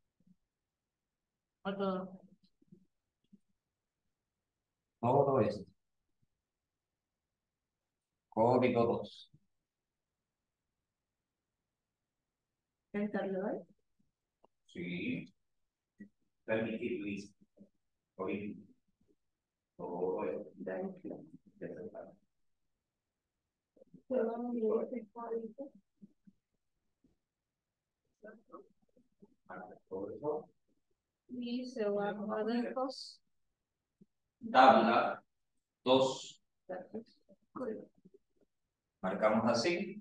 ¿O todo? Todo esto. Código 2. ¿Cargador? Sí. Permitir, Luis. Oír. Todo esto. Todo eso. Y se va a cuadros. Tabla 2. Marcamos así.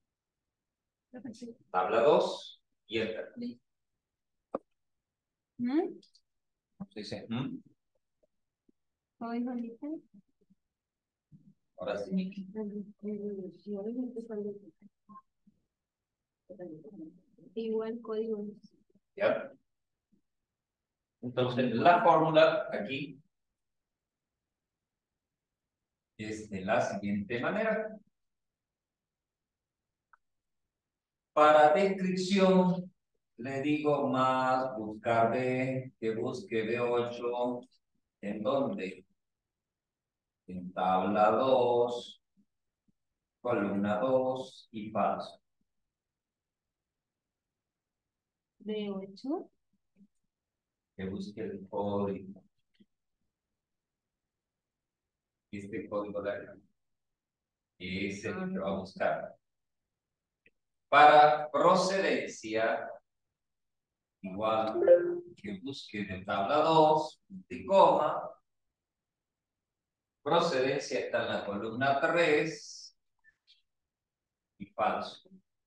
Tabla 2 y enter. Se dice, ¿Código lista? ahora sí. Igual código. ¿Ya? Entonces, la fórmula aquí es de la siguiente manera. Para descripción, le digo más buscar de, que busque B8, ¿en dónde? En tabla 2, columna 2 y falso. B8. Que busque el código. Este código de acá. Ese es el que va a buscar. Para procedencia, igual que busque de tabla 2, de coma. Procedencia está en la columna 3 y falso.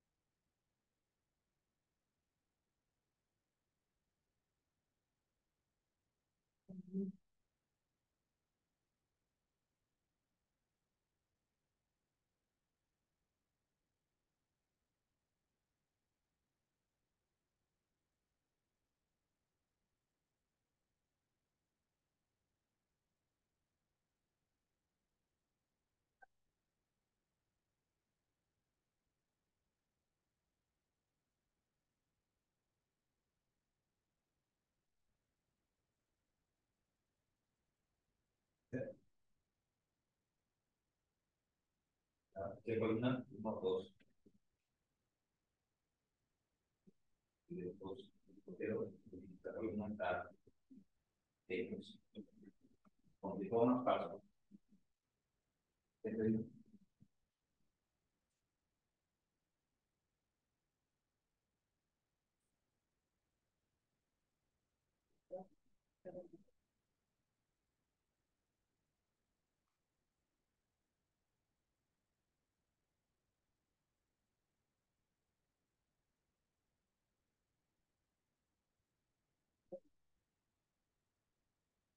¿Qué columna? 1, 2. Y después, pero la columna está hechos. Con iconos falsos.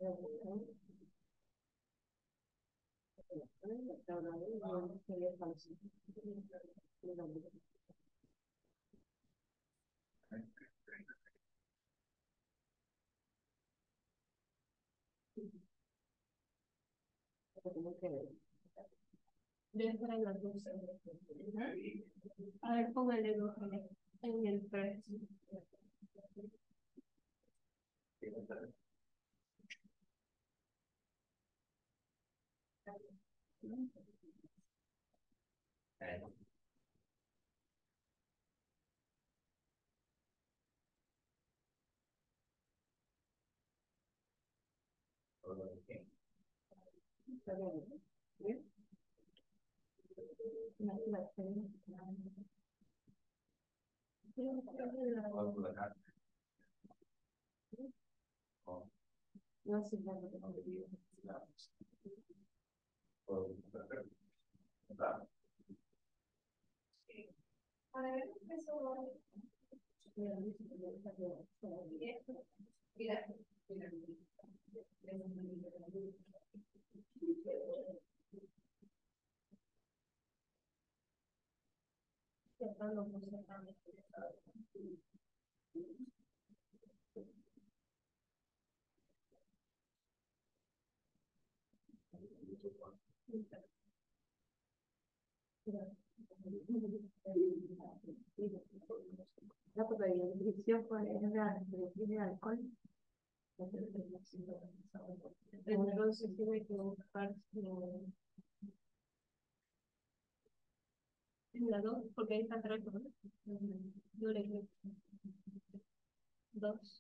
Debe estar en las 12. A ver, póngale 12 en el precio. No sé, la descripción es de alcohol. Entonces tiene que buscar en la 2, porque ahí está 3, ¿no? Yo le clic. 2.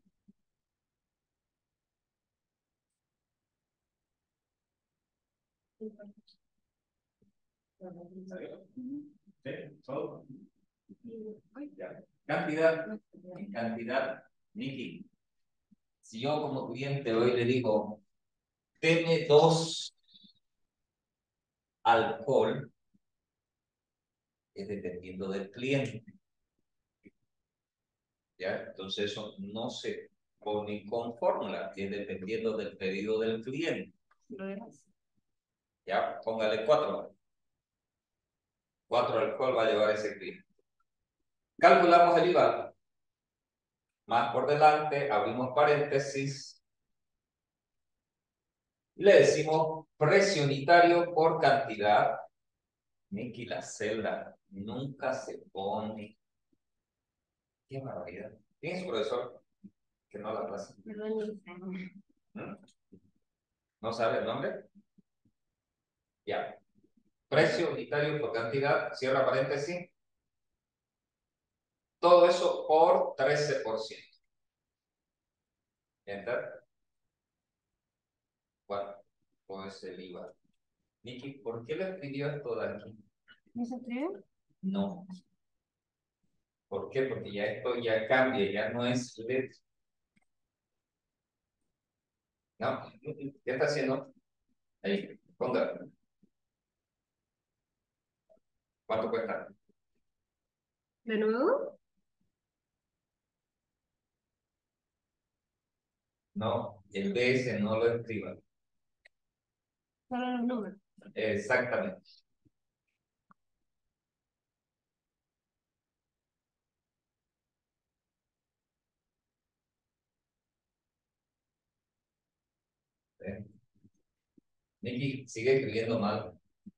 ¿Sí? ¿Todo? Ya. Cantidad, Nicky. Si yo como cliente hoy le digo, deme 2 alcohol, es dependiendo del cliente. ¿Ya? Entonces eso no se pone con fórmula, es dependiendo del pedido del cliente. Ya, póngale 4. 4 alcohol va a llevar ese cliente. Calculamos el IVA. Más por delante, abrimos paréntesis. Y le decimos precio unitario por cantidad. Nicky, la celda nunca se pone. Qué barbaridad. ¿Tienes profesor que no la clase? ¿Mm? ¿No sabe el nombre? Ya. Precio unitario por cantidad, cierra paréntesis. Todo eso por 13%. Enter. Bueno, pues el IVA. Nicky, ¿por qué le escribió esto de aquí? ¿Me se escribe? No. ¿Por qué? Porque ya esto ya cambia, ya no es LED. No, ¿qué está haciendo? Ahí, ponga. ¿Cuánto cuesta? ¿De nuevo? No, el DS no lo escriba. Solo los números. Exactamente. ¿Eh? Nicky, sigue escribiendo mal.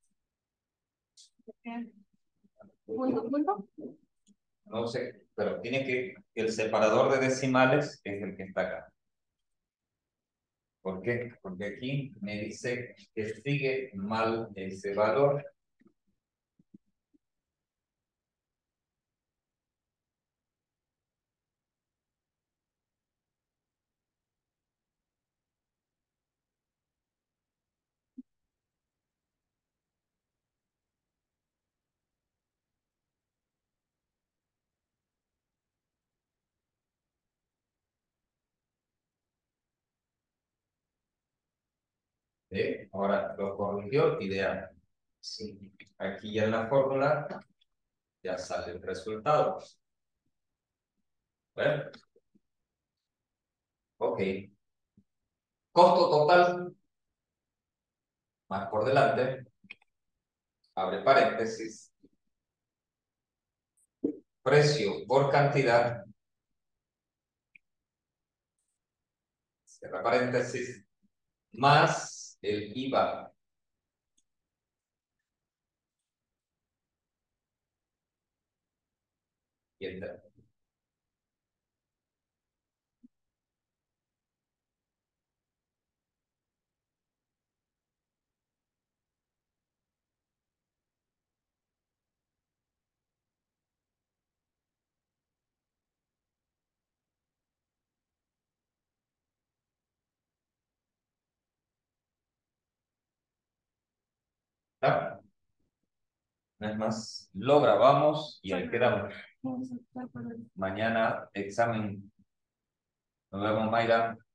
¿Punto, punto? No sé, pero tiene que, el separador de decimales es el que está acá. ¿Por qué? Porque aquí me dice que sigue mal ese valor. ¿Sí? Ahora lo corrigió, ideal. Sí. Aquí ya en la fórmula ya sale el resultado. ¿Ven? Ok. Costo total, más por delante, abre paréntesis, precio por cantidad, cierra paréntesis, más el IVA. Y enter. ¿Está? No es más, lo grabamos y ahí quedamos. Mañana examen. Nos vemos, Mayra.